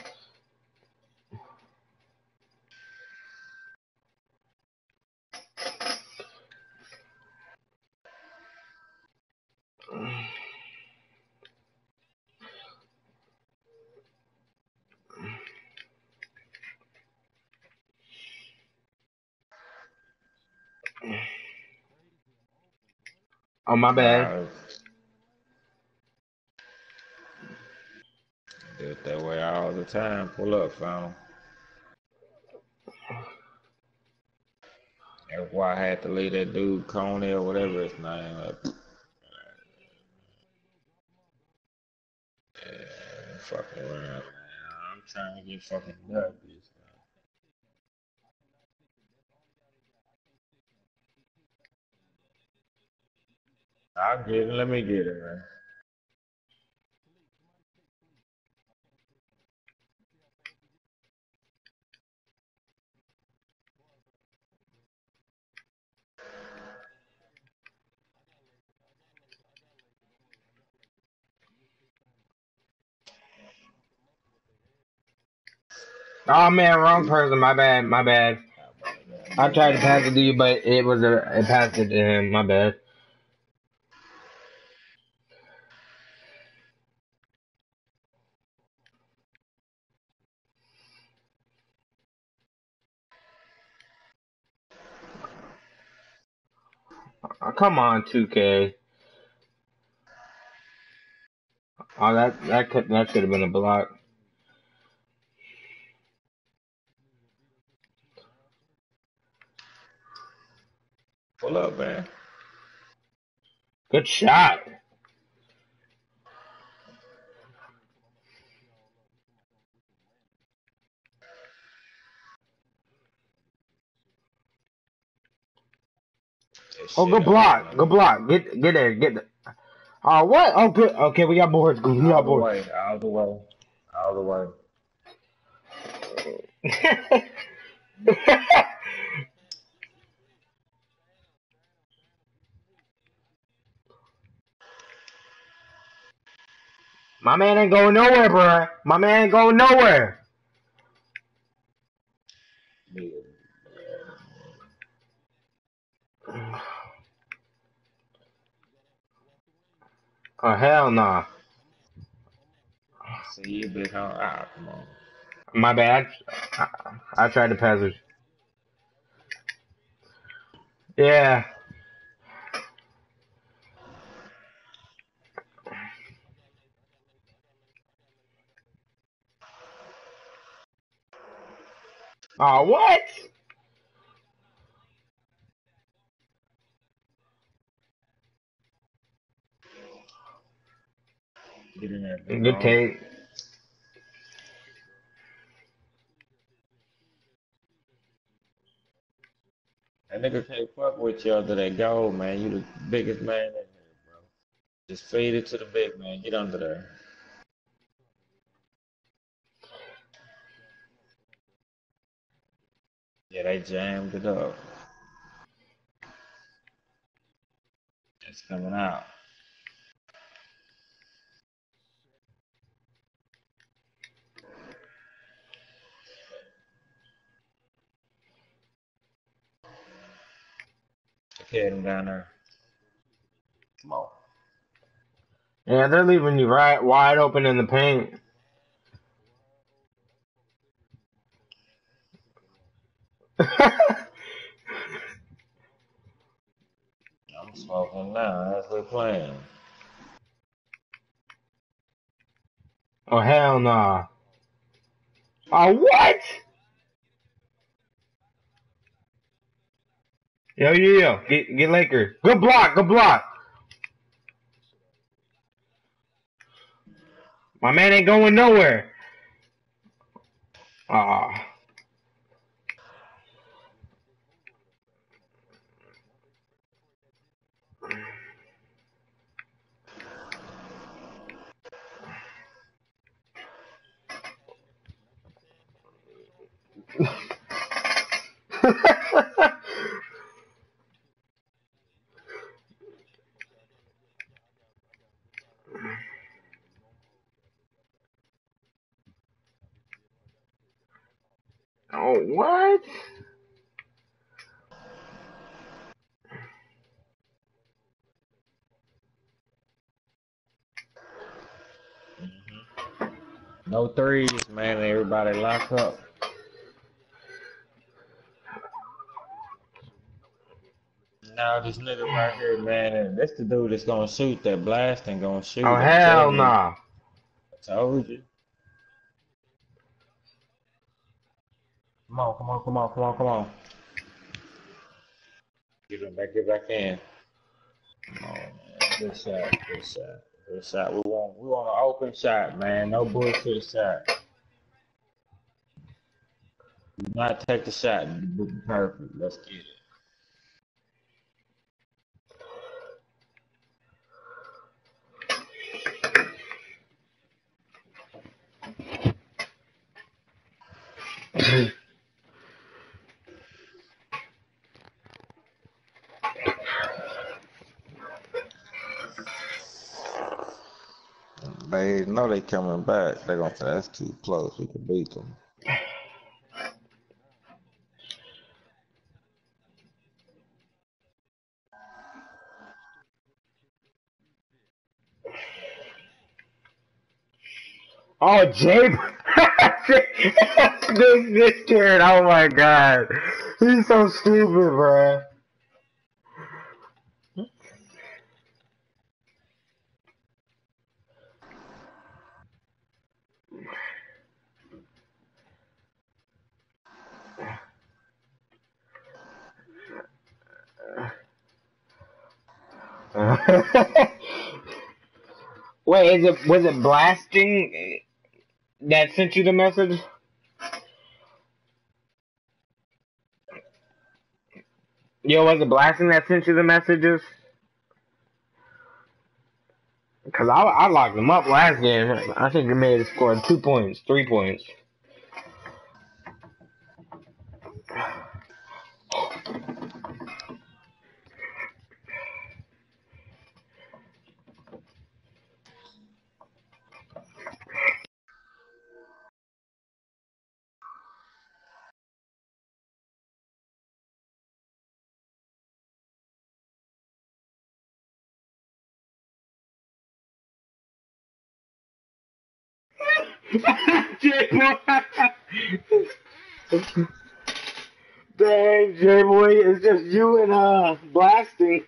[SPEAKER 2] Oh, my bad.
[SPEAKER 1] Nah, do it that way all the time. Pull up, fam. That's why I had to leave that dude Coney or whatever his name. Yeah, fucking around, man. I'm trying to get fucking W's. I'll get it. Let me get it, man.
[SPEAKER 2] Oh man, wrong person. My bad. My bad. I tried to pass it to you, but it passed it to him. My bad. Oh, come on, 2K. Oh, that should have been a block.
[SPEAKER 1] Pull up, man.
[SPEAKER 2] Good shot.
[SPEAKER 1] That
[SPEAKER 2] Oh,
[SPEAKER 1] shit
[SPEAKER 2] good
[SPEAKER 1] up,
[SPEAKER 2] block.
[SPEAKER 1] man.
[SPEAKER 2] Good block. Get there. Get there. Oh, what? Oh, good. Okay, we got boards. We
[SPEAKER 1] All
[SPEAKER 2] got
[SPEAKER 1] the
[SPEAKER 2] boards.
[SPEAKER 1] way, all the way, all the way.
[SPEAKER 2] My man ain't going nowhere, bro. My man ain't going nowhere.
[SPEAKER 1] Yeah.
[SPEAKER 2] Oh, hell nah.
[SPEAKER 1] See you, big huh? Ah, come on.
[SPEAKER 2] My bad. I tried to pass it. Yeah. Oh, what?
[SPEAKER 1] Get in there, big
[SPEAKER 2] Good
[SPEAKER 1] homie.
[SPEAKER 2] take.
[SPEAKER 1] That nigga can't fuck with you under that goal, man. You the biggest man in here, bro. Just feed it to the big man. Get under there. Yeah, they jammed it up. It's coming out. Look at him down there. Come on.
[SPEAKER 2] Yeah, they're leaving you right wide open in the paint.
[SPEAKER 1] I'm smoking now as we're playing.
[SPEAKER 2] Oh, hell nah. Oh, what? Yo. Get Laker. Good block. Good block. My man ain't going nowhere. Ah. Oh, what?
[SPEAKER 1] No threes, man. Everybody lock up. Now this nigga right here, man. That's the dude that's gonna shoot. That blasting gonna
[SPEAKER 2] Oh,
[SPEAKER 1] shoot. I'm
[SPEAKER 2] hell
[SPEAKER 1] telling you.
[SPEAKER 2] nah.
[SPEAKER 1] I told you. Come on, come on, come on, come on, come on. Get back in. Come on, man. Good shot, good shot, good shot. We want an open shot, man. No bullshit shot. Do not take the shot. Perfect. Let's get it. They know they coming back. They gonna say that's too close. We can beat them.
[SPEAKER 2] Oh, Jay. this kid, oh my god. He's so stupid, bruh. Wait, was it blasting that sent you the message? Yo, was it blasting that sent you the messages? Cause I locked them up last game. I think they made it score 2 points, 3 points. Dang, J boy, it's just you and blasting.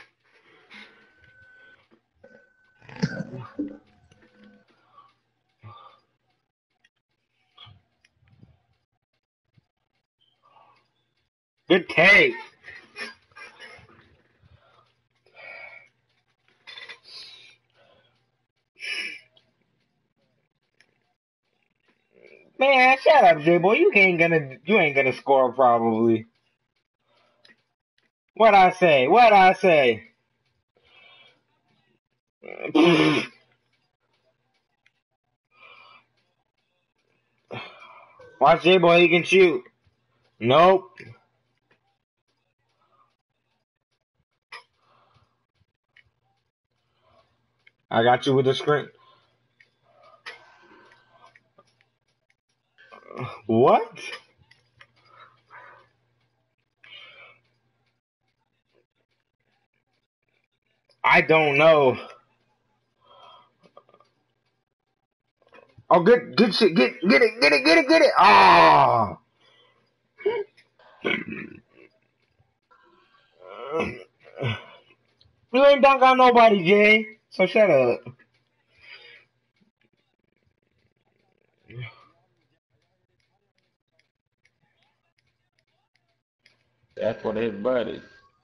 [SPEAKER 2] Good take. Man, shut up, J boy. You ain't gonna score probably. What I say? What I say? Watch J boy, he can shoot. Nope. I got you with the screen. What? I don't know. Oh, good shit. Get it. Oh. You ain't dunk on nobody, Jay. So shut up.
[SPEAKER 1] That's what his buddy.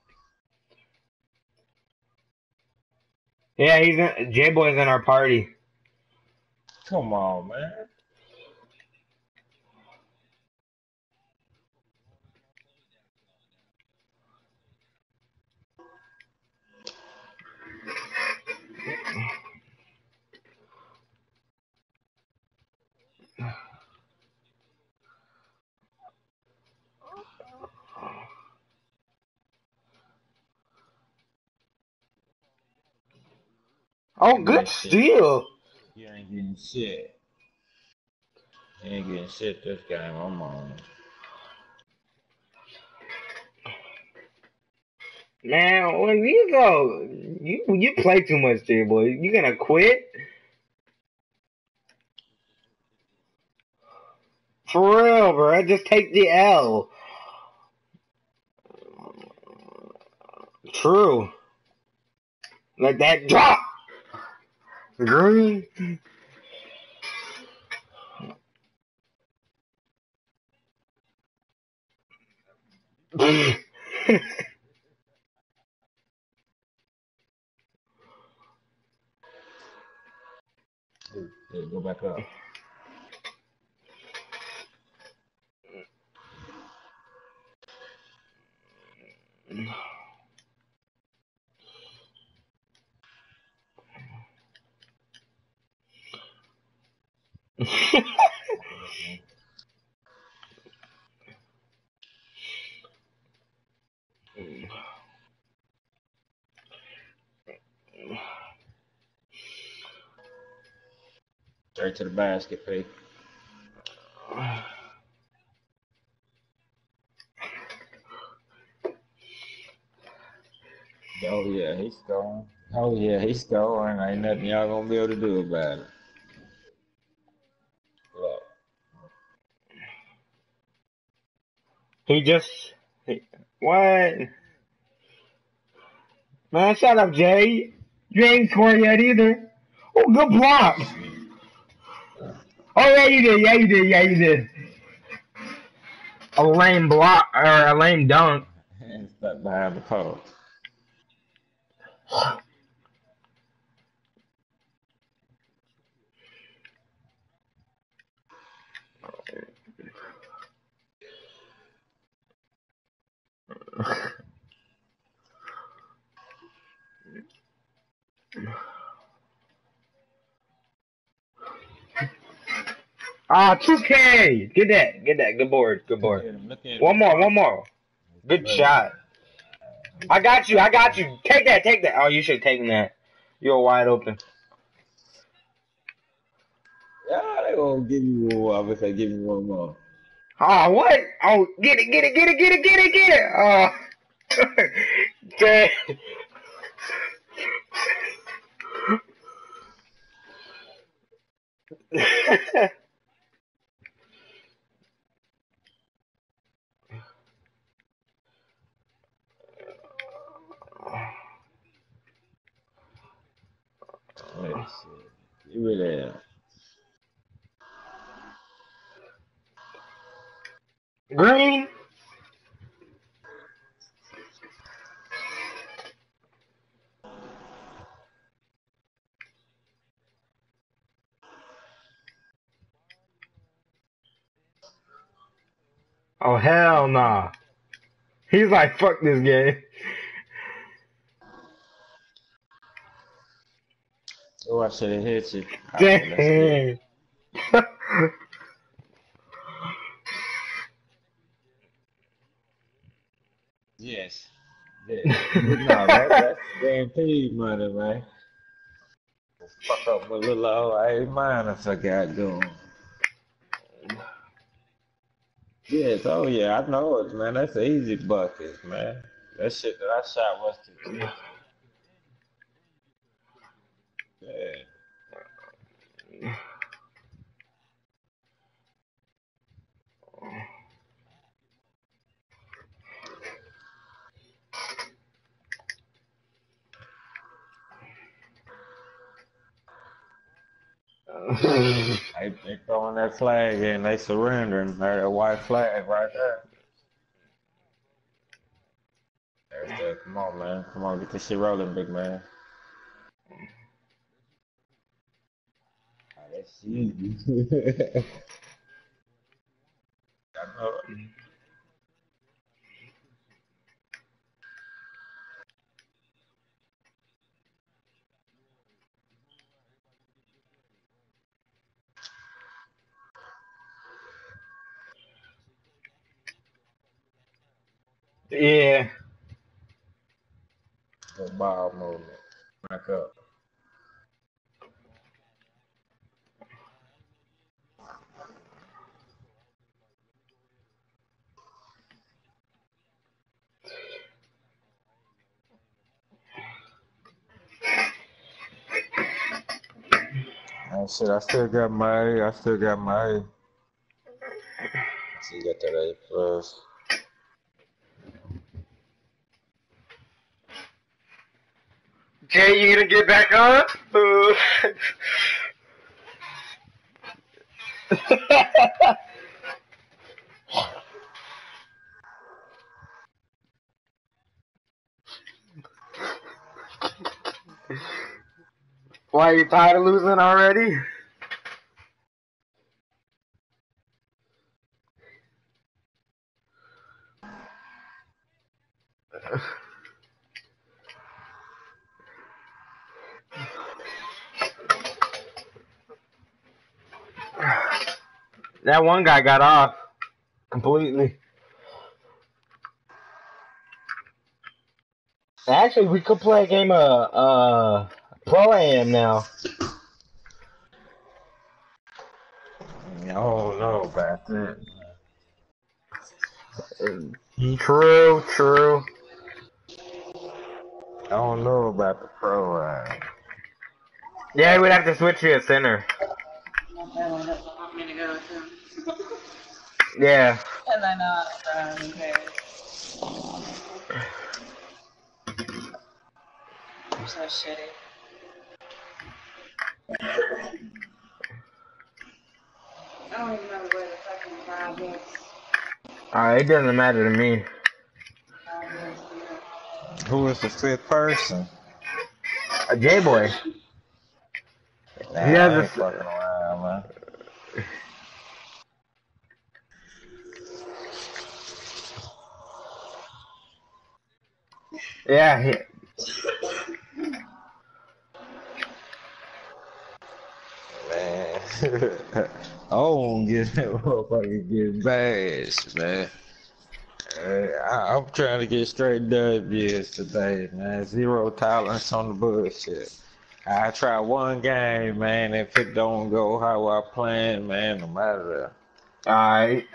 [SPEAKER 2] Yeah, J boy's in our party.
[SPEAKER 1] Come on, man.
[SPEAKER 2] Oh,
[SPEAKER 1] You
[SPEAKER 2] good
[SPEAKER 1] ain't shit.
[SPEAKER 2] steal.
[SPEAKER 1] You ain't getting shit. You ain't getting shit this game. I'm on.
[SPEAKER 2] Man, when you go, you play too much, J boy. You gonna quit? For real, bro. Just take the L. True. Let that drop. Green.
[SPEAKER 1] Hey, go back up. Straight to the basket, P. Oh yeah, he's scoring. Oh yeah, he's scoring. Ain't nothing y'all gonna be able to do about it. Look,
[SPEAKER 2] He just what? Man, shut up, Jay. You ain't scored yet either. Oh, good block.
[SPEAKER 1] shit.
[SPEAKER 2] Oh yeah, you did. Yeah, you did. Yeah, you did. A lame block or a lame dunk.
[SPEAKER 1] And stuck behind the post.
[SPEAKER 2] Ah, 2K. Get that. Get that. Good board. Good
[SPEAKER 1] Look
[SPEAKER 2] board.
[SPEAKER 1] at him. Look at him.
[SPEAKER 2] One
[SPEAKER 1] He
[SPEAKER 2] more. One
[SPEAKER 1] bumping.
[SPEAKER 2] more. Good
[SPEAKER 1] Look.
[SPEAKER 2] shot. I got you. I got you. Take that. Take that. Oh, you should have taken that. You're wide open.
[SPEAKER 1] Yeah, they gonna give you one more. I bet they give you one more.
[SPEAKER 2] Oh, what? Oh, get it. Get it. Get it. Get it. Get it. Get it. Oh. Dang.
[SPEAKER 1] Let's see. Give me that.
[SPEAKER 2] Green. Oh, hell nah. He's like, fuck this game.
[SPEAKER 1] Oh, I should have hit you. All right, let's get it.
[SPEAKER 2] Dang.
[SPEAKER 1] Yes. Yeah. No, that's guaranteed money, man. Fuck up my little old ain't mine if I got going. Yes, oh yeah, I know it, man. That's easy buckets, man. That shit that I shot was contested. Yeah. They throwing that flag in, they surrendering. That white flag right there. There's the, come on, man. Come on, get this shit rolling, big man. Ah, that's easy. I know.
[SPEAKER 2] Yeah.
[SPEAKER 1] Good ball movement. Back up. Shit, I still got my A. I still got my A. So you got that A plus.
[SPEAKER 2] Jay, you gonna get back on? Why, you tired of losing already? That one guy got off completely. Actually, we could play a game of Pro-Am now.
[SPEAKER 1] I don't know about that.
[SPEAKER 2] True, true.
[SPEAKER 1] I don't know about the pro.
[SPEAKER 2] Yeah, we'd have to switch you a center.
[SPEAKER 3] Want me to go too?
[SPEAKER 2] Yeah.
[SPEAKER 3] And I know okay. I'm so shitty. I don't even know where the fucking crowd is.
[SPEAKER 2] It doesn't matter to me.
[SPEAKER 1] Who is the fifth person?
[SPEAKER 2] J-Boy.
[SPEAKER 1] Nah,
[SPEAKER 2] He has
[SPEAKER 1] I ain't
[SPEAKER 2] a...
[SPEAKER 1] fucking around, man.
[SPEAKER 2] Yeah,
[SPEAKER 1] Man. I don't get that motherfucker get bashed, man. I'm trying to get straight W's today, man. Zero tolerance on the bullshit. I try one game, man. If it don't go how I planned, man, no matter.
[SPEAKER 2] alright.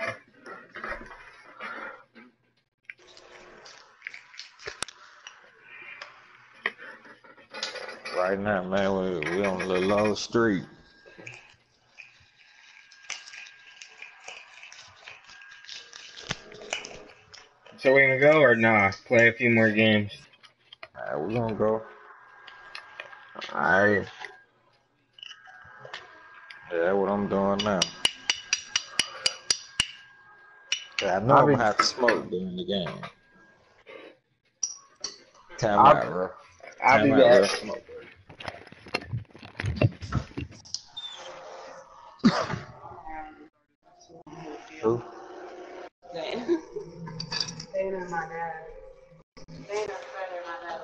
[SPEAKER 1] Right now, man, we on the low street.
[SPEAKER 2] So we're gonna go or nah? Play a few more games.
[SPEAKER 1] Alright, we gonna go.
[SPEAKER 2] Alright.
[SPEAKER 1] Yeah, that's what I'm doing now. Yeah, I know
[SPEAKER 2] I'll
[SPEAKER 1] I'm
[SPEAKER 2] be...
[SPEAKER 1] gonna have to smoke during the game. Time out, bro.
[SPEAKER 2] I'll be
[SPEAKER 1] Time out,
[SPEAKER 2] back.
[SPEAKER 1] bro. Smoke, bro. Who?
[SPEAKER 3] Dana. Dana, my dad. Dana, Fred, my dad.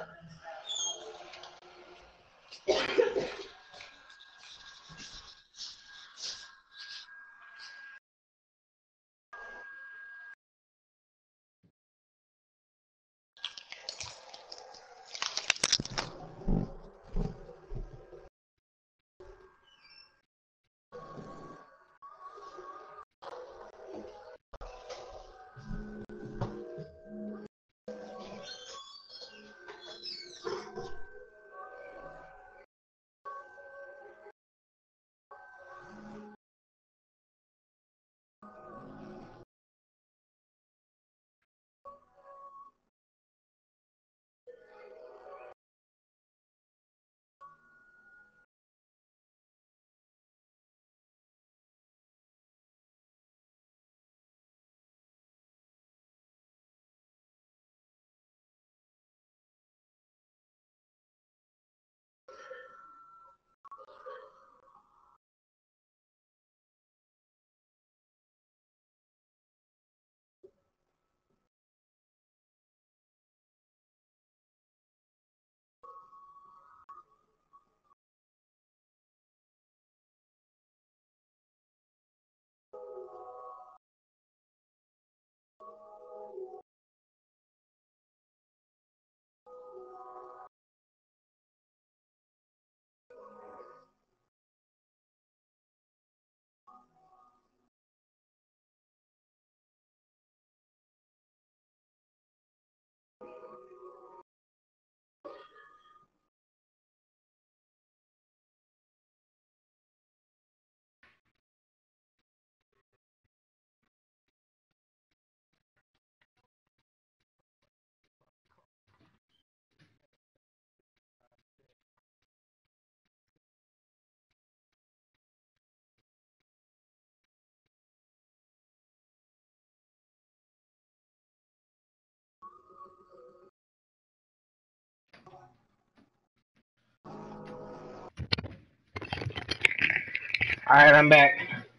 [SPEAKER 2] Alright, I'm back.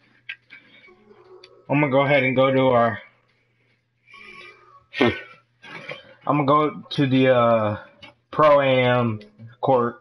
[SPEAKER 2] I'm gonna go ahead and go to our. I'm gonna go to the Pro-Am court.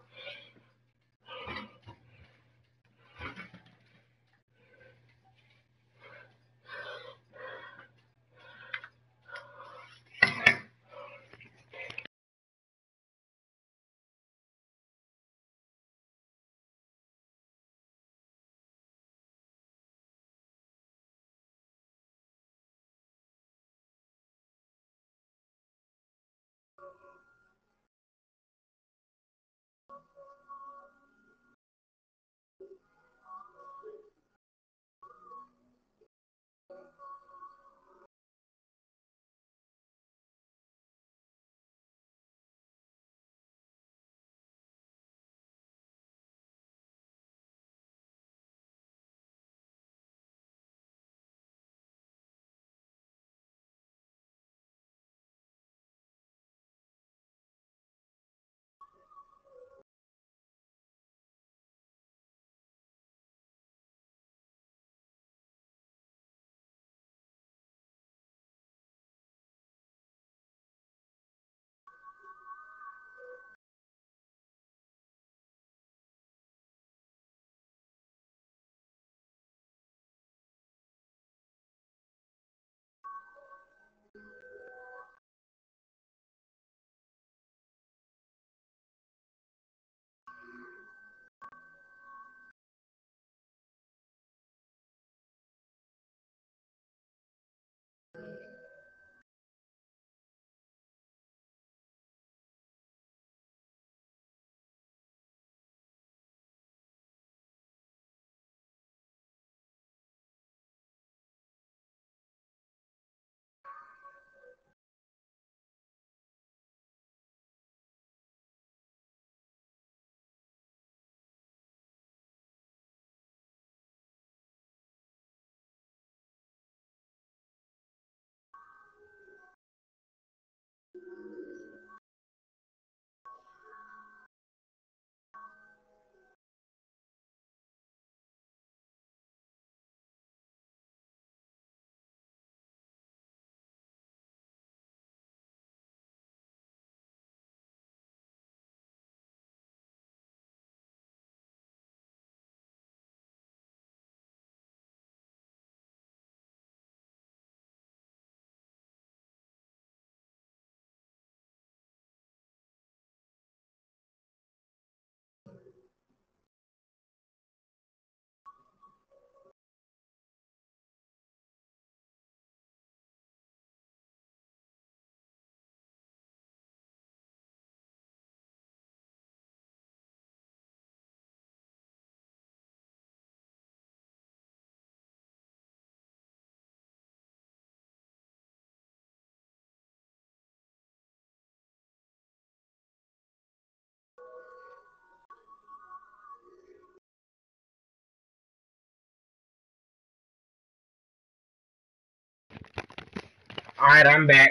[SPEAKER 2] Alright, I'm back.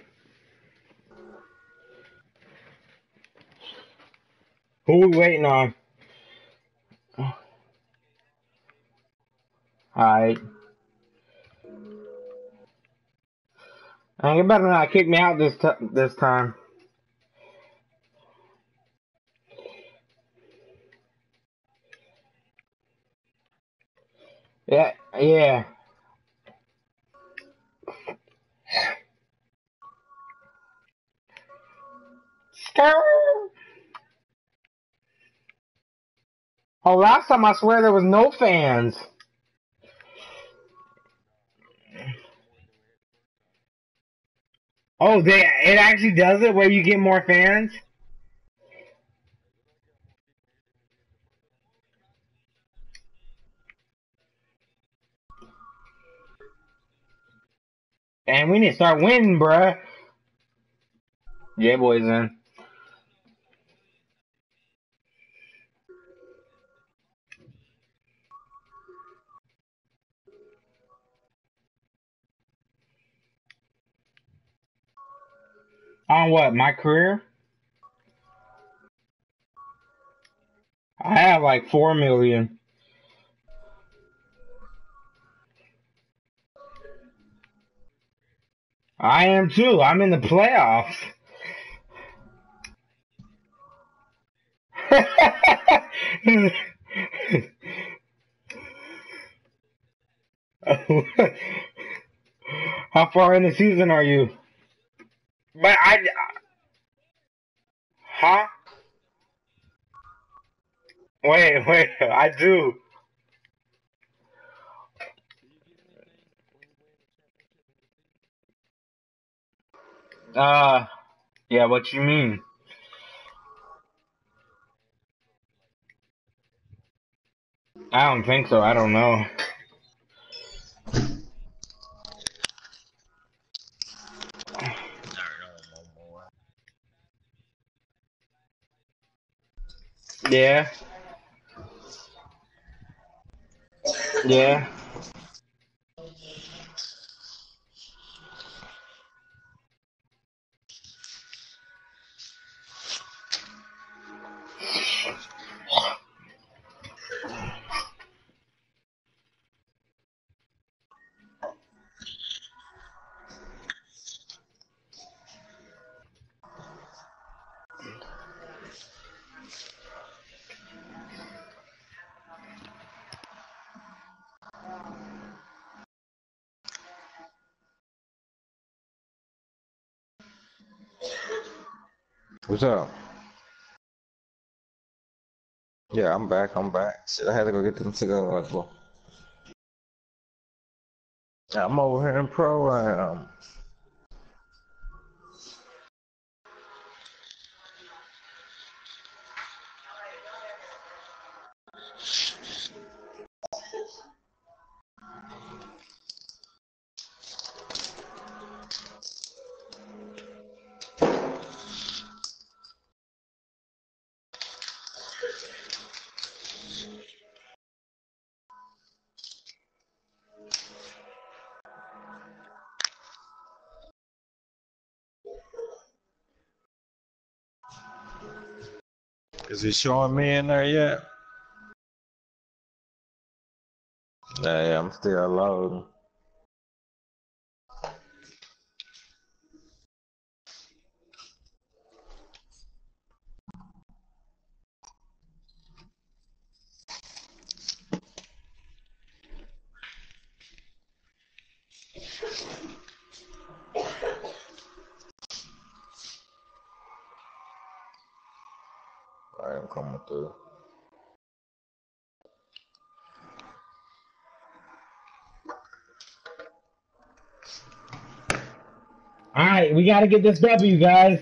[SPEAKER 2] Who we waiting on? Alright. You better not kick me out this time. Yeah, yeah. Stir. Oh, last time I swear there was no fans. Oh, it actually does it where you get more fans? And we need to start winning, bruh. Yeah, boys, in. On what? My career? I have like 4 million. I am too. I'm in the playoffs. How far in the season are you? But huh? Wait, I do. Uh, yeah, what you mean? I don't think so. I don't know. Yeah, yeah.
[SPEAKER 1] What's up? Yeah, I'm back. I'm back. Shit, I had to go get them cigars, bro. I'm over here in pro. Is he showing me in there yet? Yeah, I'm still loading. I am coming through.
[SPEAKER 2] All right, we got to get this W, guys.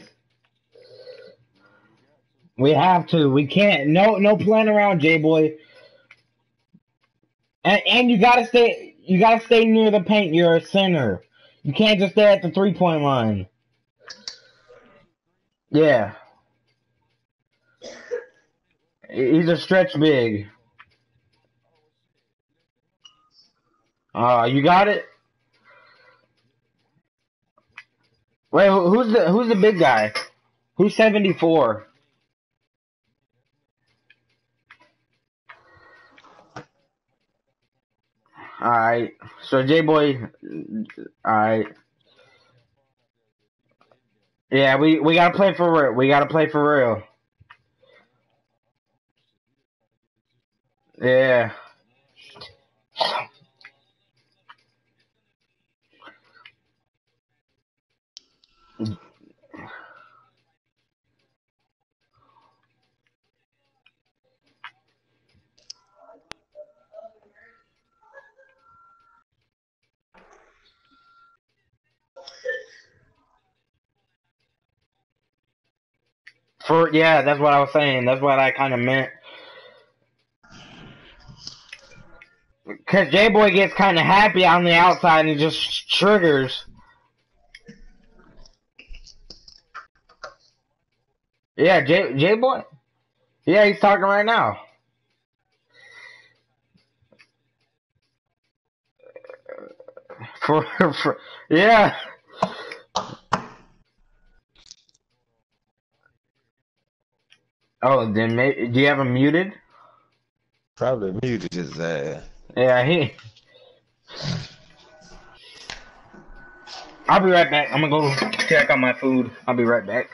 [SPEAKER 2] We have to. We can't. No playing around, J boy. And you gotta stay. You gotta stay near the paint. You're a center. You can't just stay at the 3-point line. Yeah. He's a stretch big. You got it. Wait, who's the big guy? Who's 74? All right. So J boy. All right. Yeah, we gotta play for real. We gotta play for real. Yeah. Yeah, that's what I was saying. That's what I kind of meant. Cause J boy gets kind of happy on the outside and just triggers. Yeah, J boy. Yeah, he's talking right now. For yeah. Oh, then do you have him muted?
[SPEAKER 1] Probably muted his ass.
[SPEAKER 2] Yeah, he. I'll be right back. I'm gonna go check on my food. I'll be right back.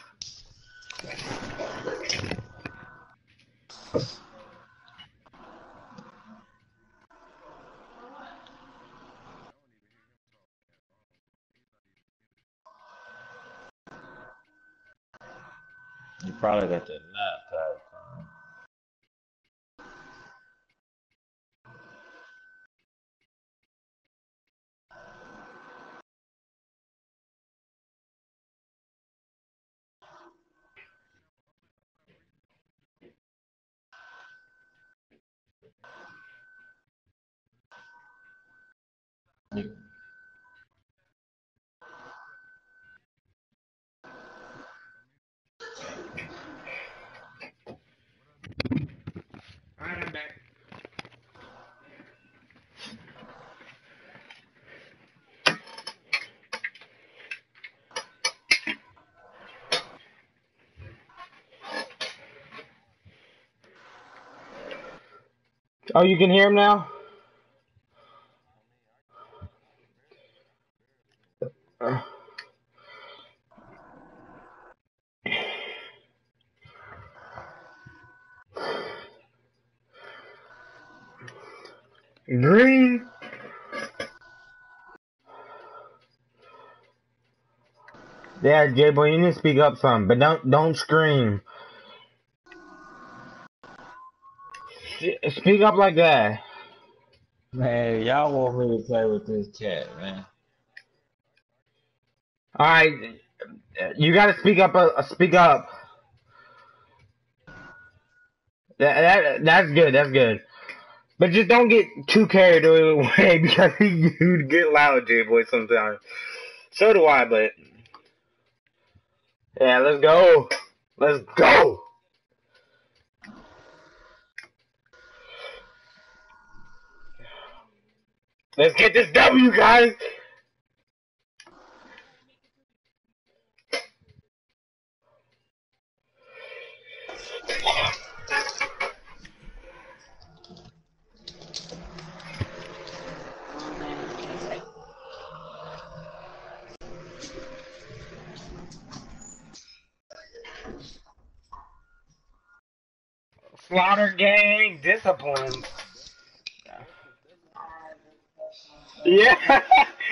[SPEAKER 1] You probably got that laptop. You-
[SPEAKER 2] Alright, I'm back. Oh, you can hear him now? Green. Yeah, J-Boy, you need to speak up some, but don't scream. Speak up like that.
[SPEAKER 1] Man, y'all want me to play with this cat, man.
[SPEAKER 2] Alright, you gotta speak up. Speak up. That's good. That's good. But just don't get too carried away because you get loud, J-Boy, sometimes. So do I, but yeah, let's go. Let's go. Let's get this W, guys. Slaughter gang discipline. Yeah.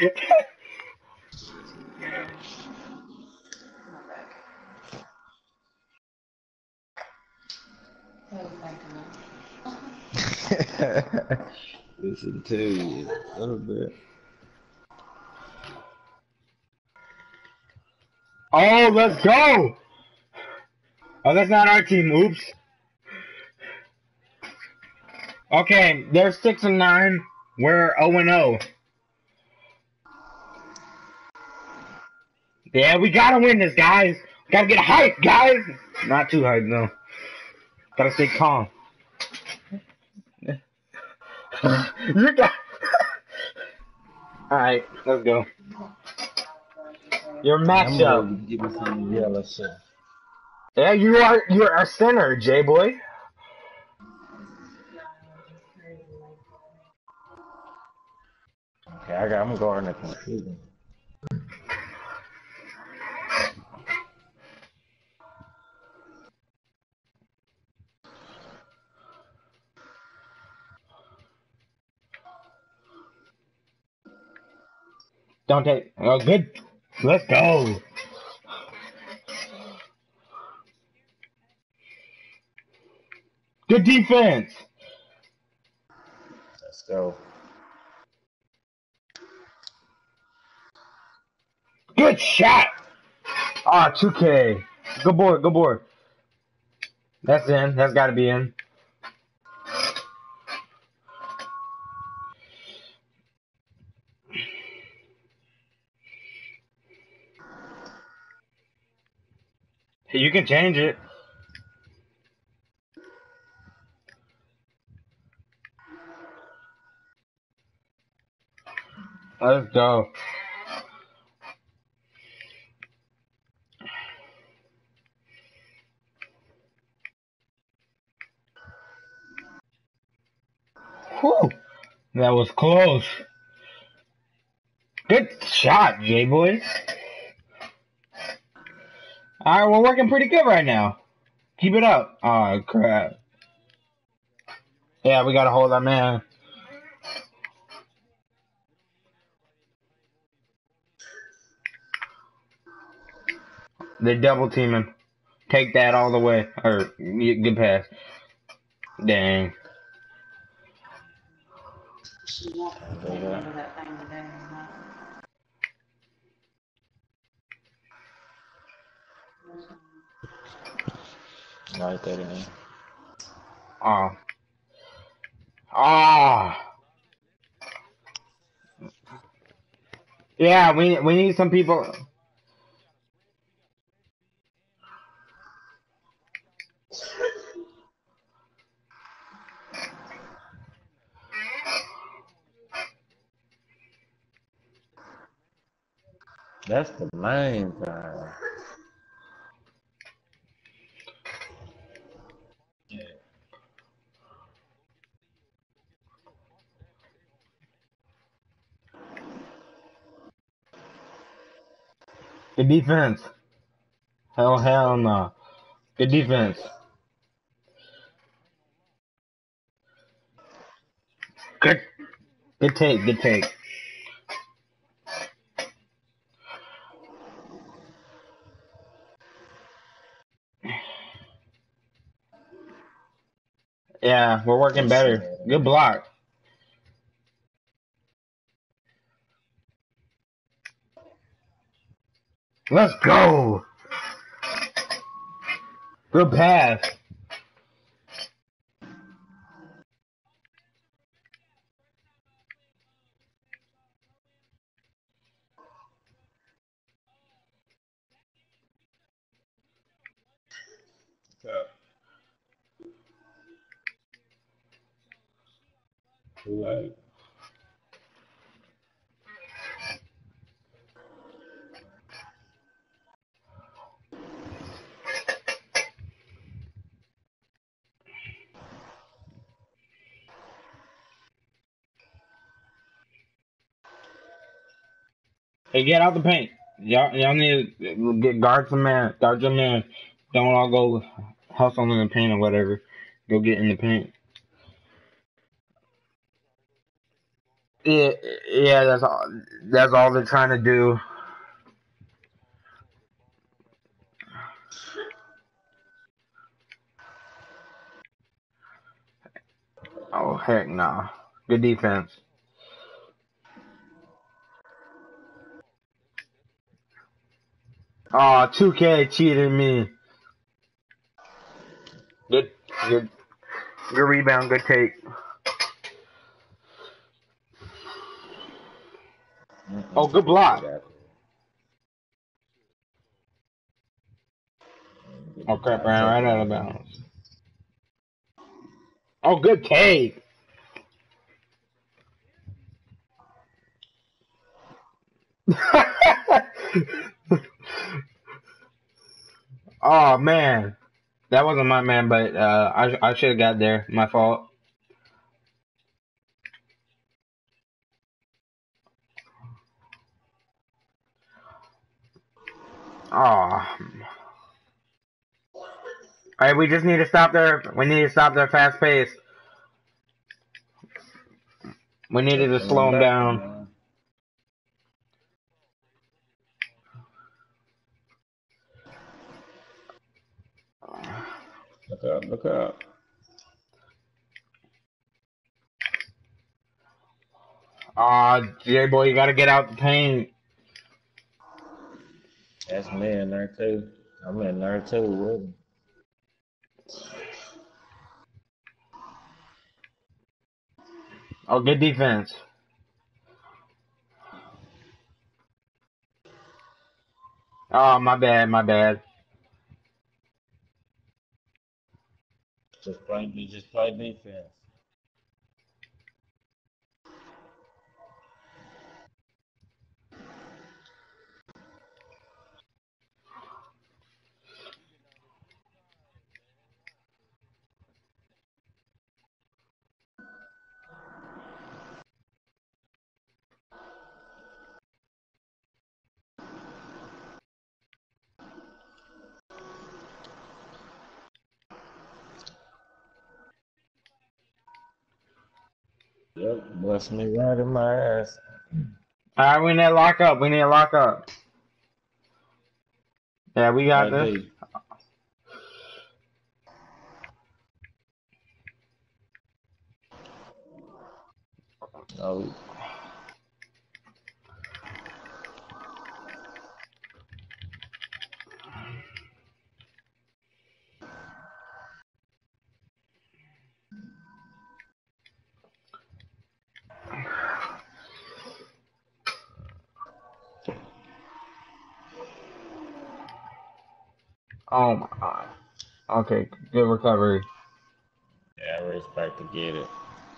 [SPEAKER 1] Listen to you a little bit.
[SPEAKER 2] Oh, let's go. Oh, that's not our team. Oops. Okay, they're 6-9. We're 0-0. Yeah, we gotta win this, guys. Gotta get hyped, guys. Not too hyped, no. Gotta stay calm. You got. All right, let's go. Your
[SPEAKER 1] Yeah, I'm gonna
[SPEAKER 2] matchup.
[SPEAKER 1] go give me some yellow shit.
[SPEAKER 2] Yeah, you're a center, J boy.
[SPEAKER 1] Okay, I'm guarding the computer.
[SPEAKER 2] Don't take. Oh, good. Let's go. Good defense.
[SPEAKER 1] Let's go.
[SPEAKER 2] Good shot. Ah, 2K. Good board. Good board. That's in. That's got to be in. You can change it. Let's go. Whew. That was close. Good shot, J-Boy. Alright, we're working pretty good right now. Keep it up. Oh, crap. Yeah, we gotta hold our man. They're double teaming. Take that all the way. Or, good pass. Dang.
[SPEAKER 3] You want to
[SPEAKER 1] There you
[SPEAKER 3] take
[SPEAKER 1] go.
[SPEAKER 3] into that thing today or not?
[SPEAKER 1] Right there, man.
[SPEAKER 2] Oh. Ah. Yeah, we need some people.
[SPEAKER 1] That's the main thing. Yeah.
[SPEAKER 2] Good defense. Hell no. Good defense. Good. Good take. Good take. Yeah, we're working
[SPEAKER 1] Good shit.
[SPEAKER 2] better. Good block. Let's go. Good pass.
[SPEAKER 1] Yeah. Right.
[SPEAKER 2] Hey, get out the paint. Y'all need to get guard some man. Guard some man. Don't all go hustle in the paint or whatever. Go get in the paint. Yeah, yeah, that's all. That's all they're trying to do. Oh heck no. Good defense. Oh, 2K cheated me. Good, good, good rebound. Good take. Oh, good
[SPEAKER 1] Get
[SPEAKER 2] block.
[SPEAKER 1] out there. Get
[SPEAKER 2] Oh
[SPEAKER 1] the
[SPEAKER 2] crap!
[SPEAKER 1] top
[SPEAKER 2] Ran right
[SPEAKER 1] taker
[SPEAKER 2] out of
[SPEAKER 1] on him.
[SPEAKER 2] bounds. Oh, good take. Oh man, that wasn't my man, but I should have got there. My fault. Oh. All right, we just need to stop their. We need to stop their fast pace. We needed
[SPEAKER 1] Just
[SPEAKER 2] to
[SPEAKER 1] bring
[SPEAKER 2] slow
[SPEAKER 1] him
[SPEAKER 2] them
[SPEAKER 1] back,
[SPEAKER 2] down.
[SPEAKER 1] man. Look up, look up.
[SPEAKER 2] Aw, J-Boy, you gotta get out the paint.
[SPEAKER 1] That's me in there too. I'm in there too with him.
[SPEAKER 2] Oh, good defense. Oh, my bad, my bad.
[SPEAKER 1] Just play defense. Yep, bust me right in my ass.
[SPEAKER 2] Alright, we need to lock up. We need to lock up. Yeah, we got
[SPEAKER 1] Right
[SPEAKER 2] this.
[SPEAKER 1] there. Oh,
[SPEAKER 2] Oh my god. Okay, good recovery.
[SPEAKER 1] yeah, I respect to get it.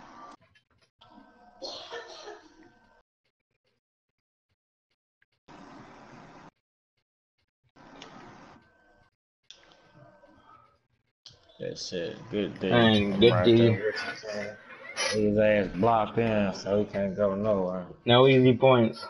[SPEAKER 1] That shit, good D.
[SPEAKER 2] And
[SPEAKER 1] I'm
[SPEAKER 2] good
[SPEAKER 1] right there
[SPEAKER 2] D.
[SPEAKER 1] with you, man. His ass blocked in, so he can't go nowhere.
[SPEAKER 2] No easy points.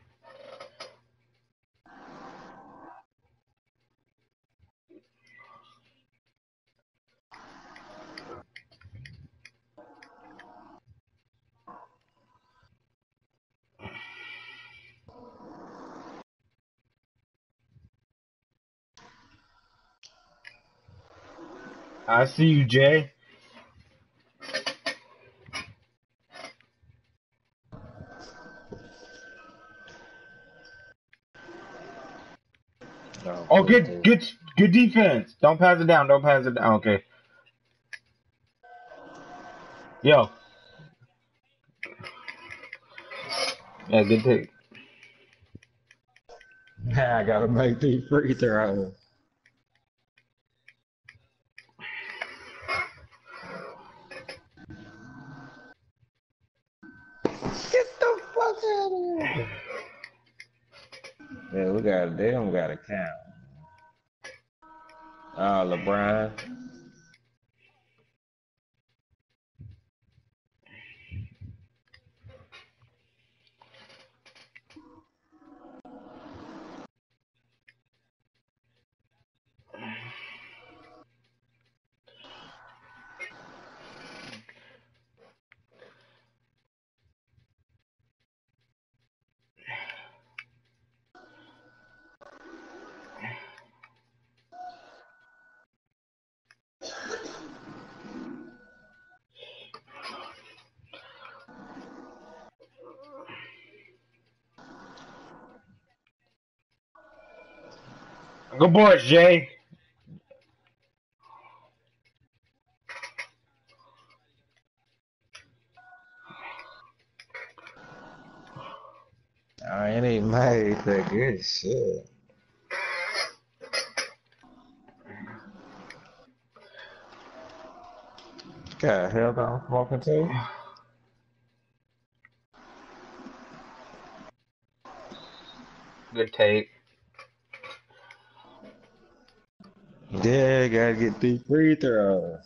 [SPEAKER 2] I see you, Jay.
[SPEAKER 1] No,
[SPEAKER 2] Oh,
[SPEAKER 1] good
[SPEAKER 2] good,
[SPEAKER 1] D.
[SPEAKER 2] good, good defense. Don't pass it down. Don't pass it down. Okay. Yo. Yeah, good take.
[SPEAKER 1] Now I gotta make these free throws. Get the fuck out of here. Yeah, they don't got to count. Oh, LeBron.
[SPEAKER 2] Good boys, Jay.
[SPEAKER 1] I ain't even made that good shit. God, hell no, I'm smoking too.
[SPEAKER 2] Good take.
[SPEAKER 1] Yeah, gotta get these free throws.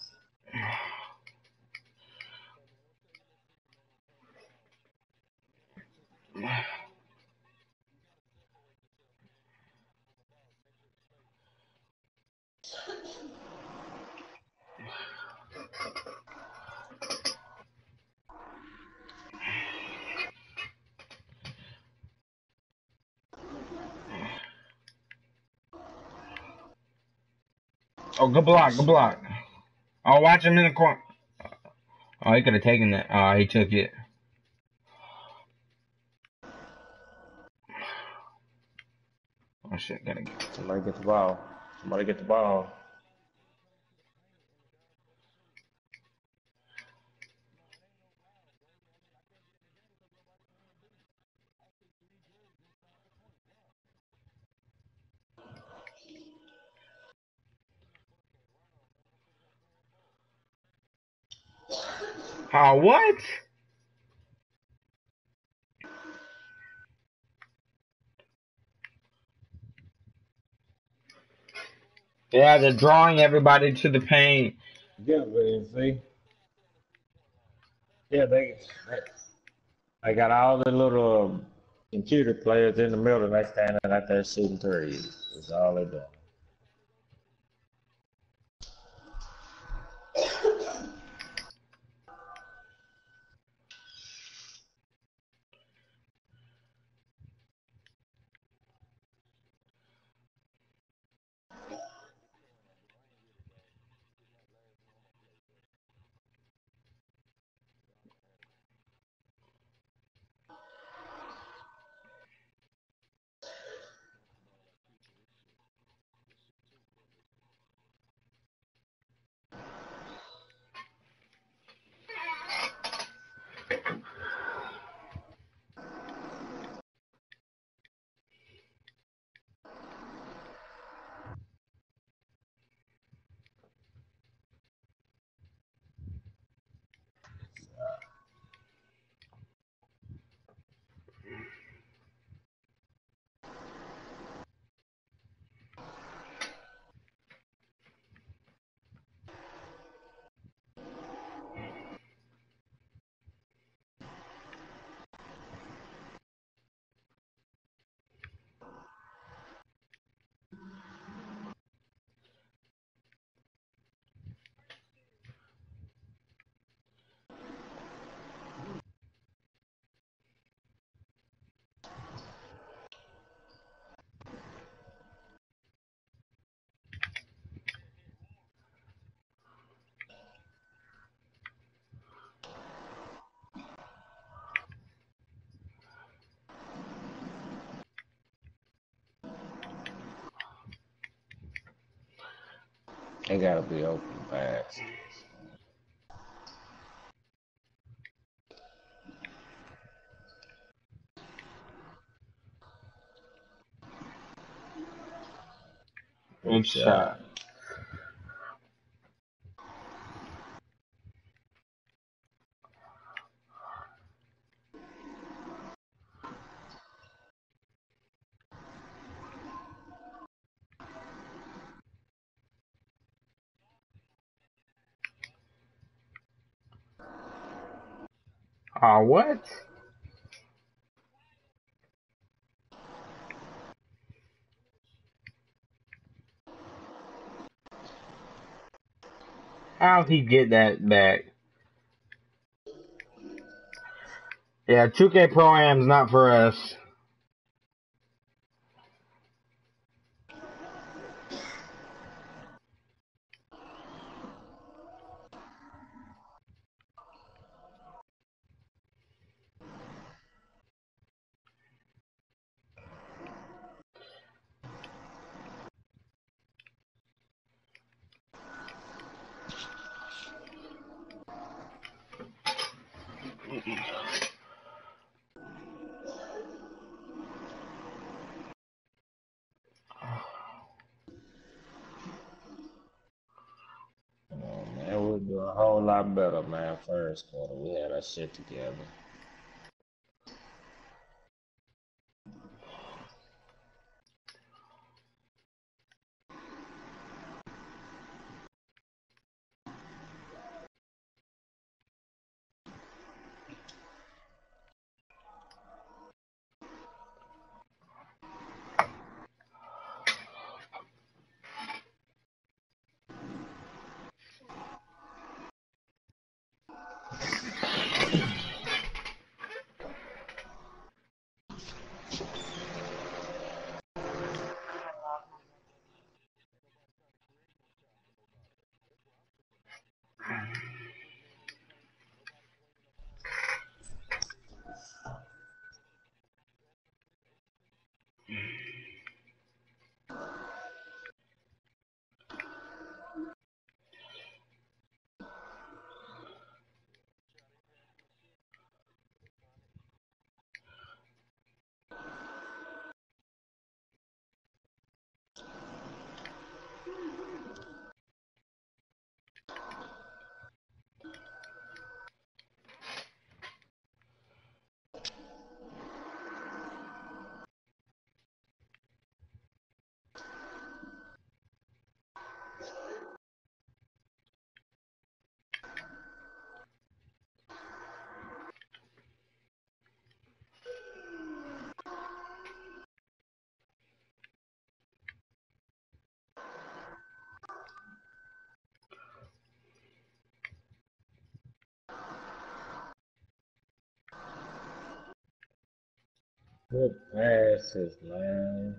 [SPEAKER 2] Oh, good block. Good block. Oh, watch him in the corner. Oh, he could have taken that. Oh, he took it. Oh shit, gotta get.
[SPEAKER 1] Somebody get the ball. Somebody get the ball.
[SPEAKER 2] Oh, what? Yeah, they're drawing everybody to the paint.
[SPEAKER 1] Yeah, man, see? Yeah, they got all the little computer players in the middle and they standing out there shooting threes. That's all they doing. They gotta be open fast.
[SPEAKER 2] Good
[SPEAKER 1] Good
[SPEAKER 2] shot.
[SPEAKER 1] shot.
[SPEAKER 2] What? How'd he get that back? Yeah, 2K Pro Am's not for us.
[SPEAKER 1] Oh, man, we'll do a whole lot better, man. First quarter, we had our shit together. Good passes, man.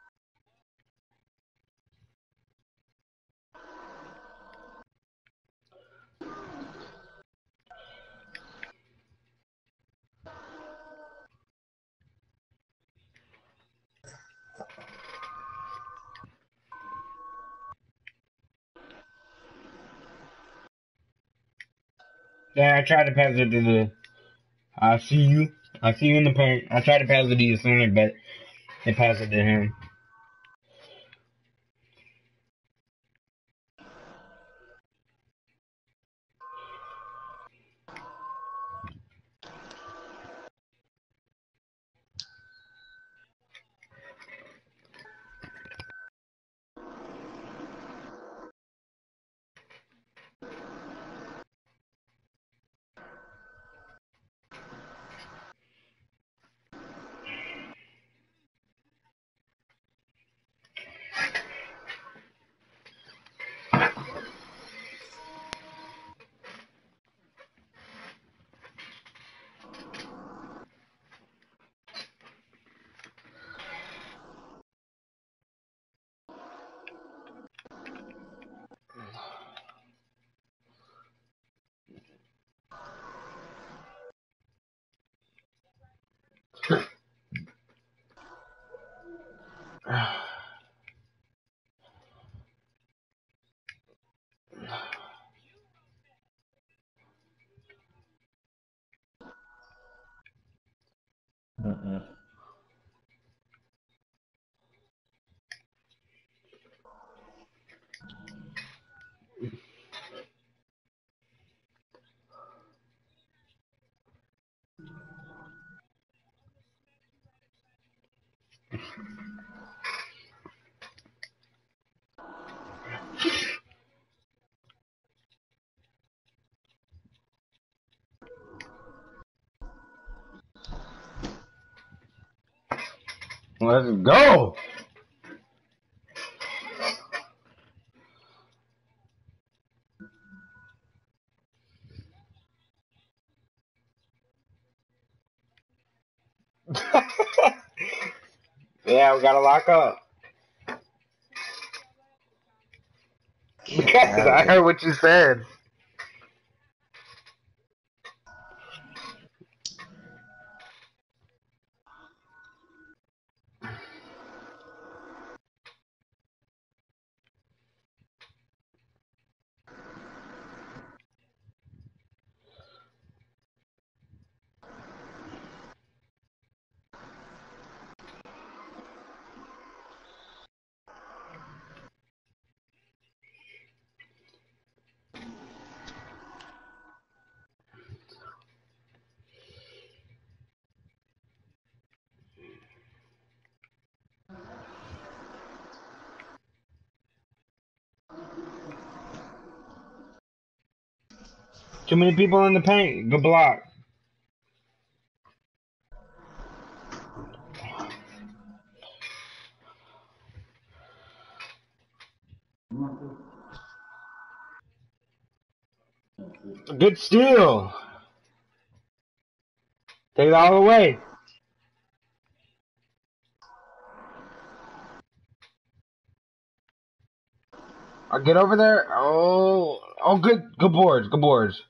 [SPEAKER 2] Yeah, I tried to pass it to the. I see you. I see you in the paint. I tried to pass it to you sooner, but they passed it to him. Let's go. Yeah, we gotta lock up. Because I heard what you said. Too many people in the paint. Good block. Good steal. Take it all the way. I'll get over there. Oh, good boards, good boards.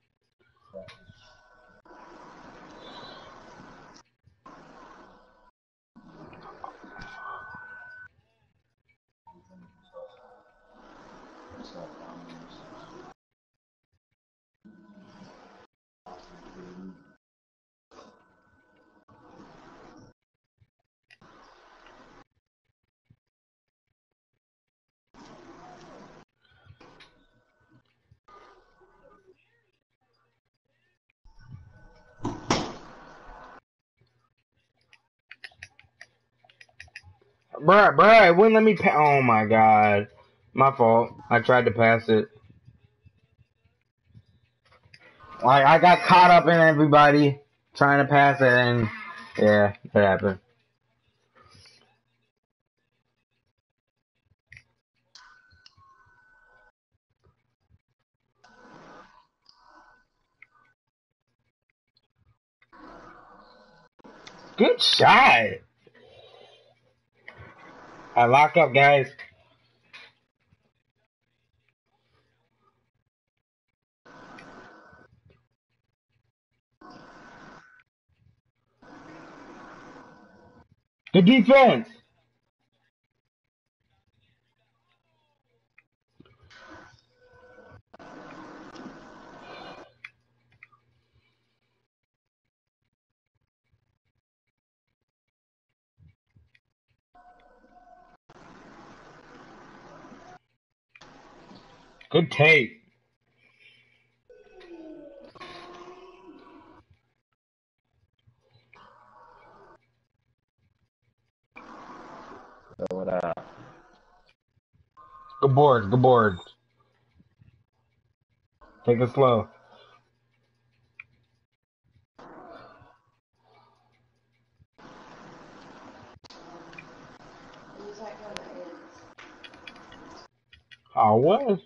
[SPEAKER 2] Bruh, it wouldn't let me oh my god. My fault. I tried to pass it. Like, I got caught up in everybody trying to pass it, and yeah, it happened. Good shot. I lock up, guys. Good defense. Good take.
[SPEAKER 1] What up?
[SPEAKER 2] Good boards, good boards. Take it slow. Oh, what?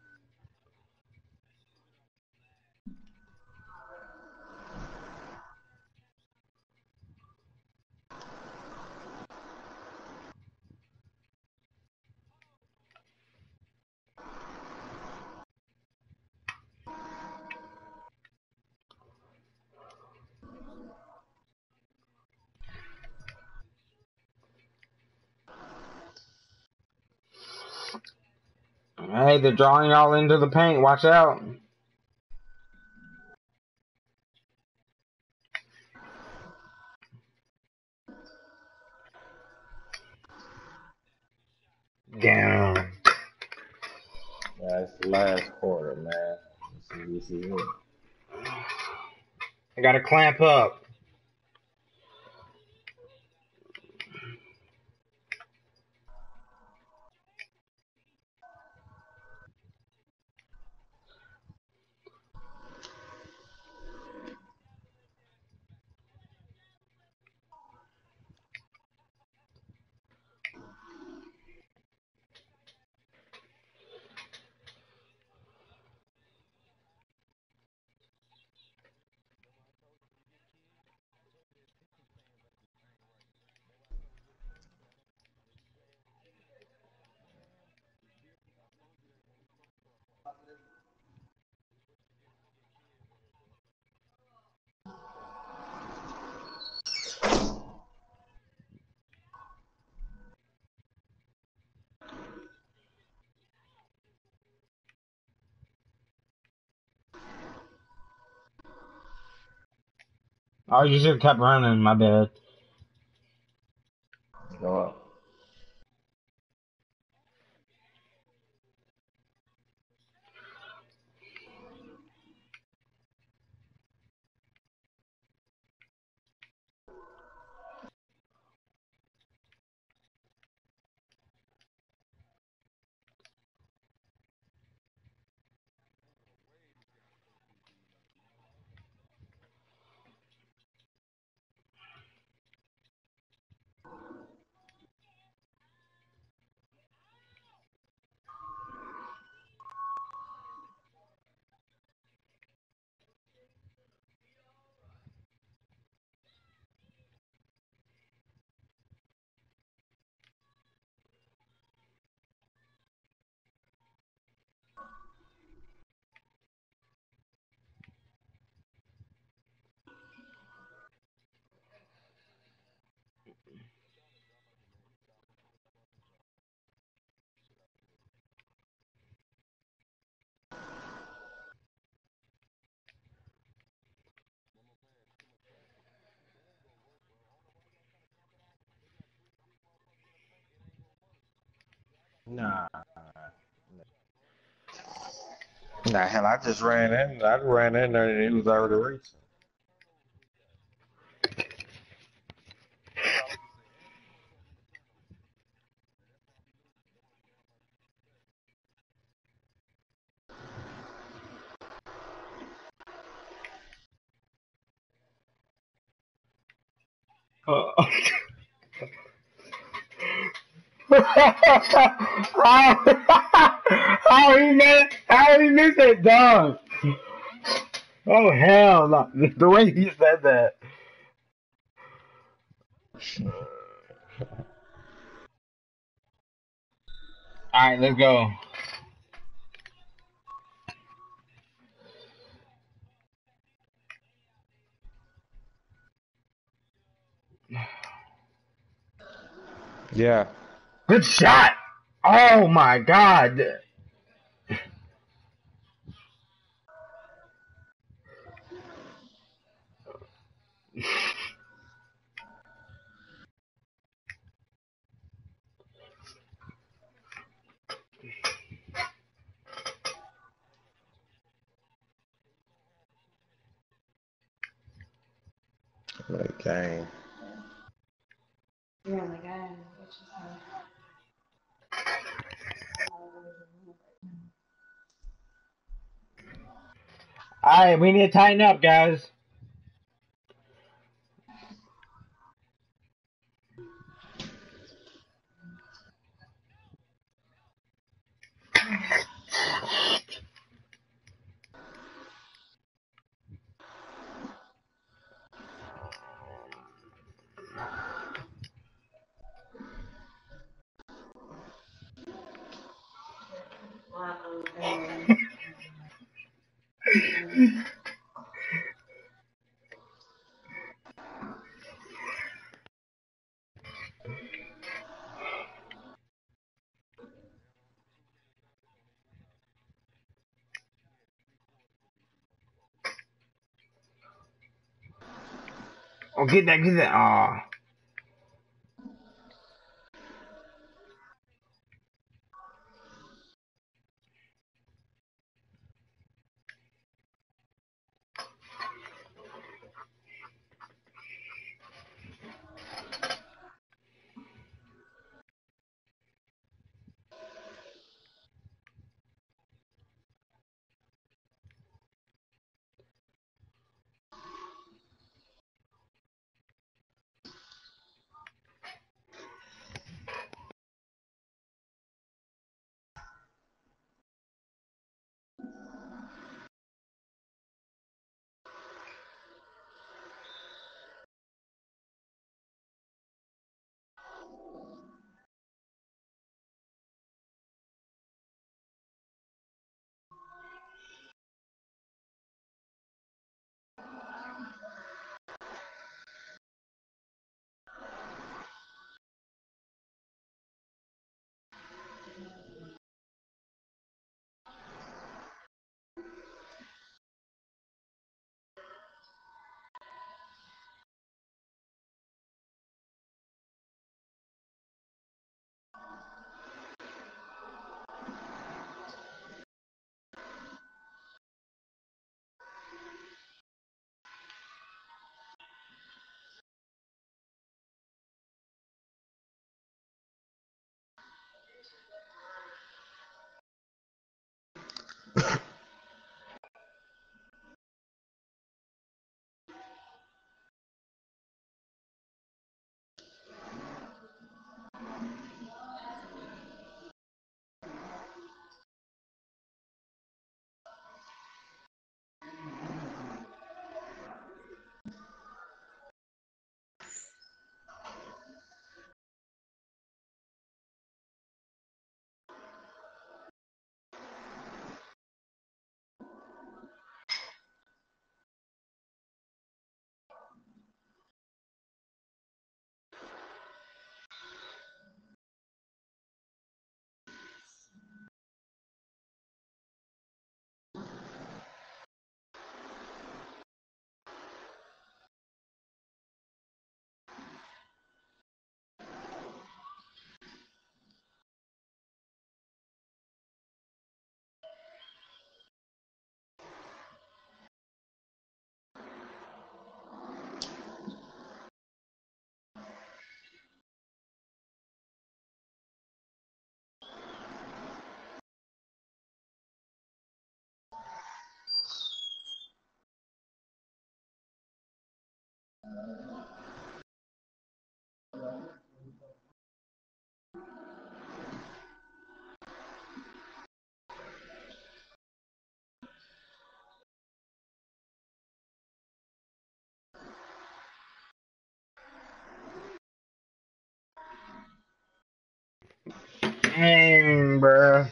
[SPEAKER 2] Hey, they're drawing y'all into the paint. Watch out. down.
[SPEAKER 1] That's the last quarter, man. This is it.
[SPEAKER 2] I gotta clamp up. Oh, you should have kept running, my bad.
[SPEAKER 1] Go up. Nah. Nah, hell, I just ran in. I ran in there and he was already racing.
[SPEAKER 2] How he missed that dog? Oh hell no! The way he said that. All right, let's go.
[SPEAKER 1] Yeah.
[SPEAKER 2] Good shot. Oh my god.
[SPEAKER 1] Okay.
[SPEAKER 3] You're in the game. What you say?
[SPEAKER 2] All right, we need to tighten up, guys. Oh, get that, get that. Aw. Dang, bruh.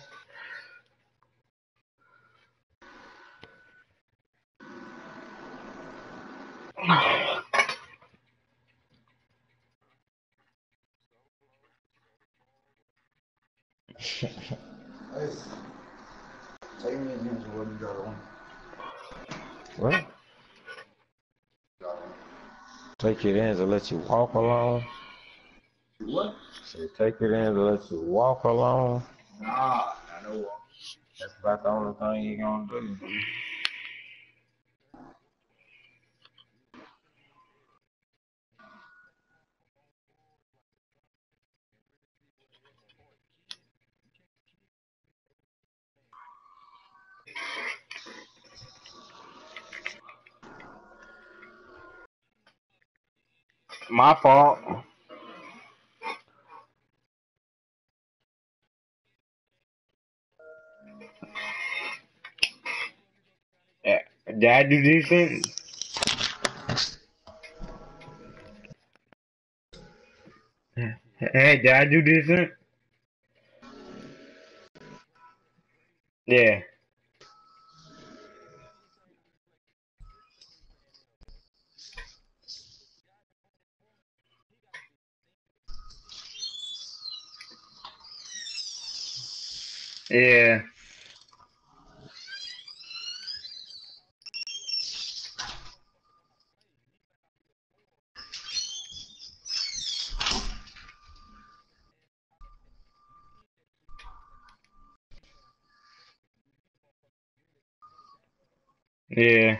[SPEAKER 1] Take me against what you got on. What? Take it in to let you walk alone? What? Say take it in to let you walk alone? Nah, I know. That's about the only thing you gonna do.
[SPEAKER 2] My fault. Did I do decent? Hey, did I do decent? Yeah. Yeah. Yeah.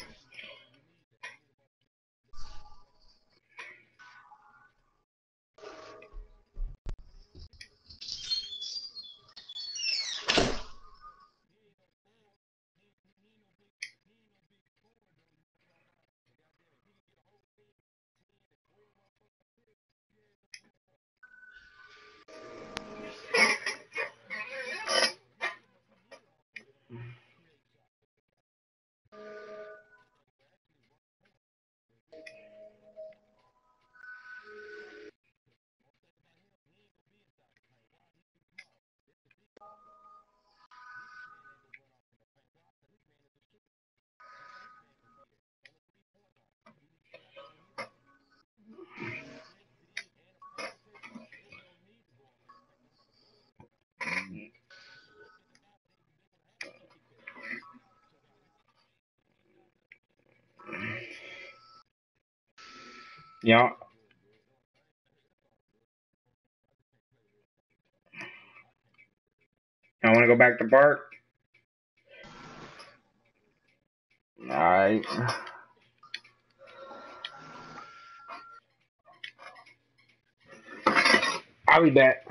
[SPEAKER 2] Yeah. I want to go back to park. Alright. I'll be back.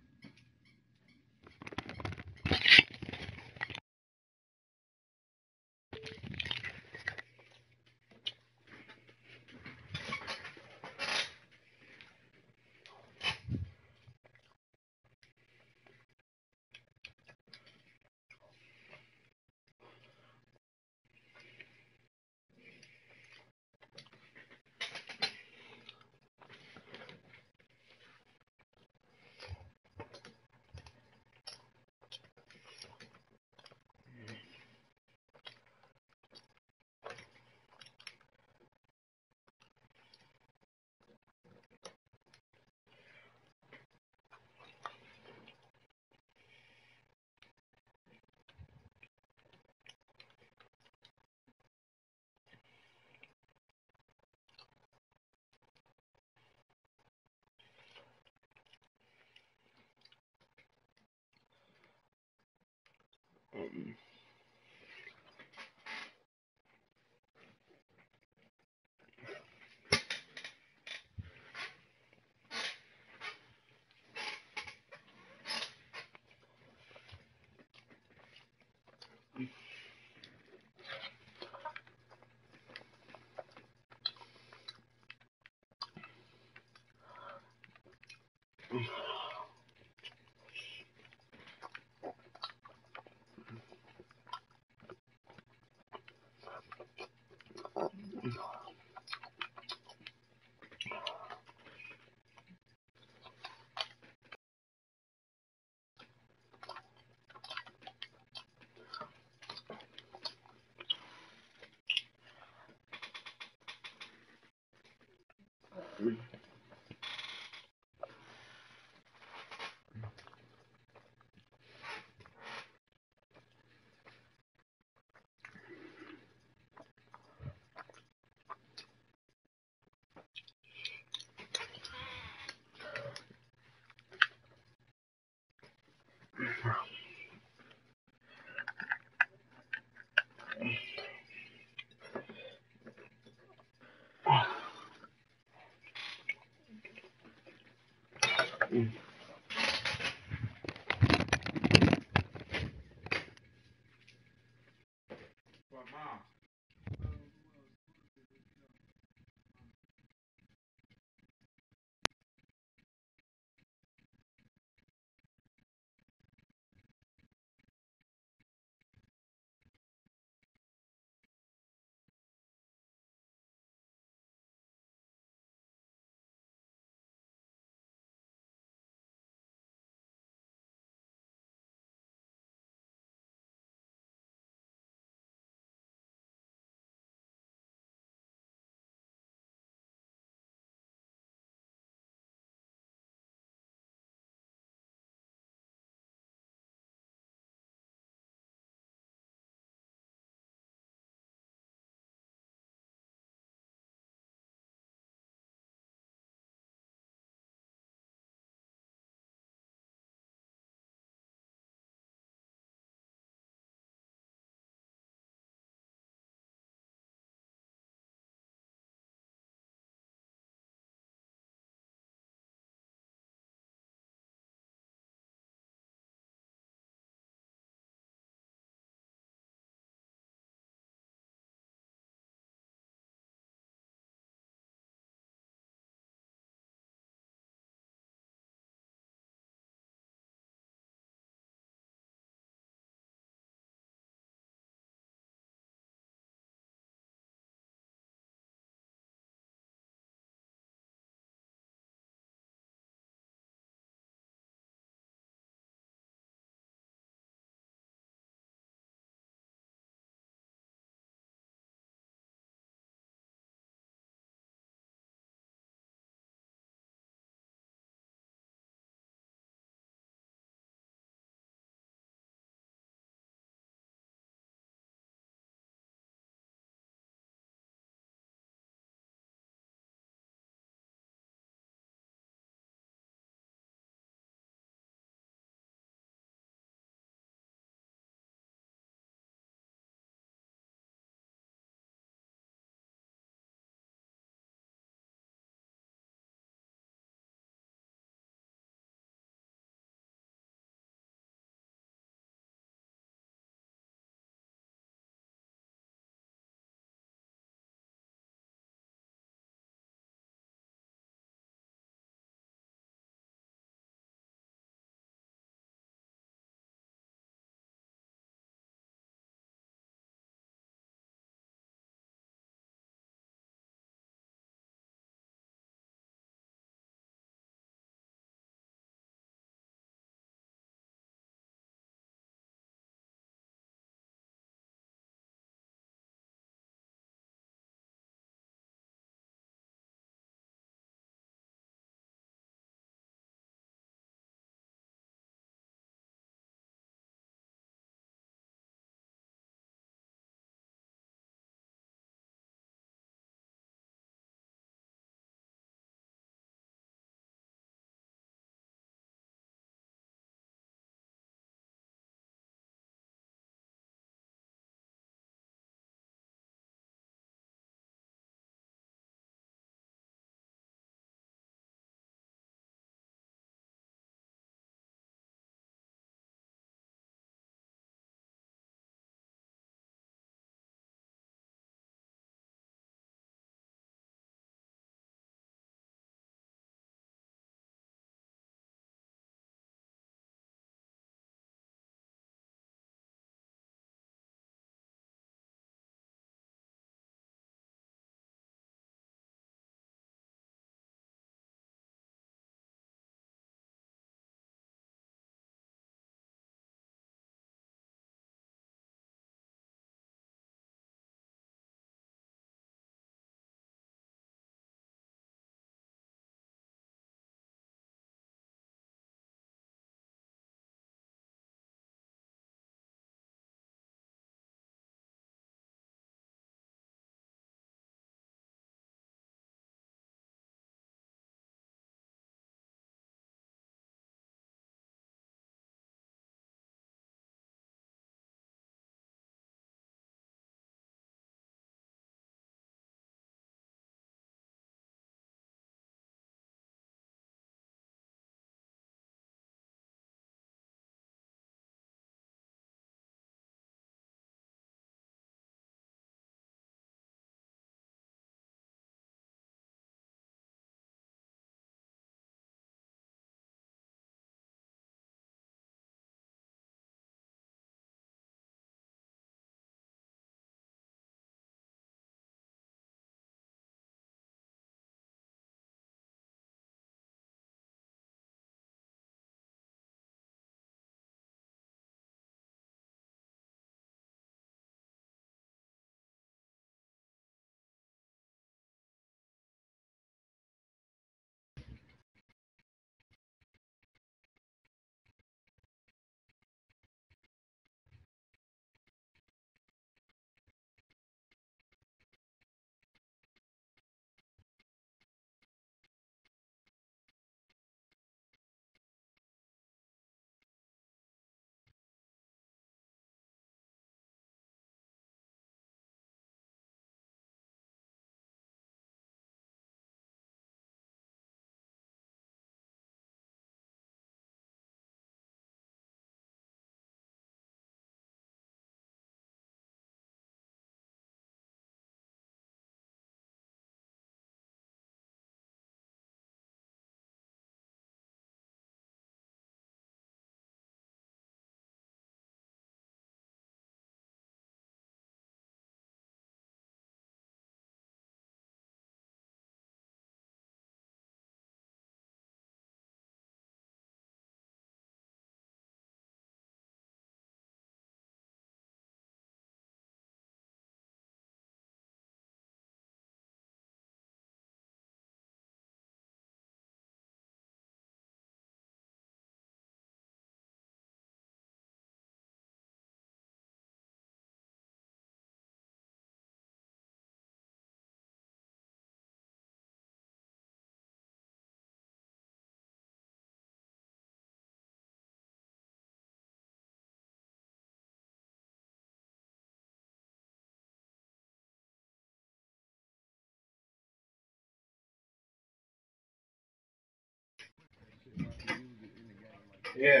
[SPEAKER 2] Yeah.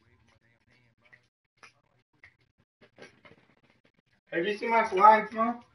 [SPEAKER 2] Have you seen my slides, man?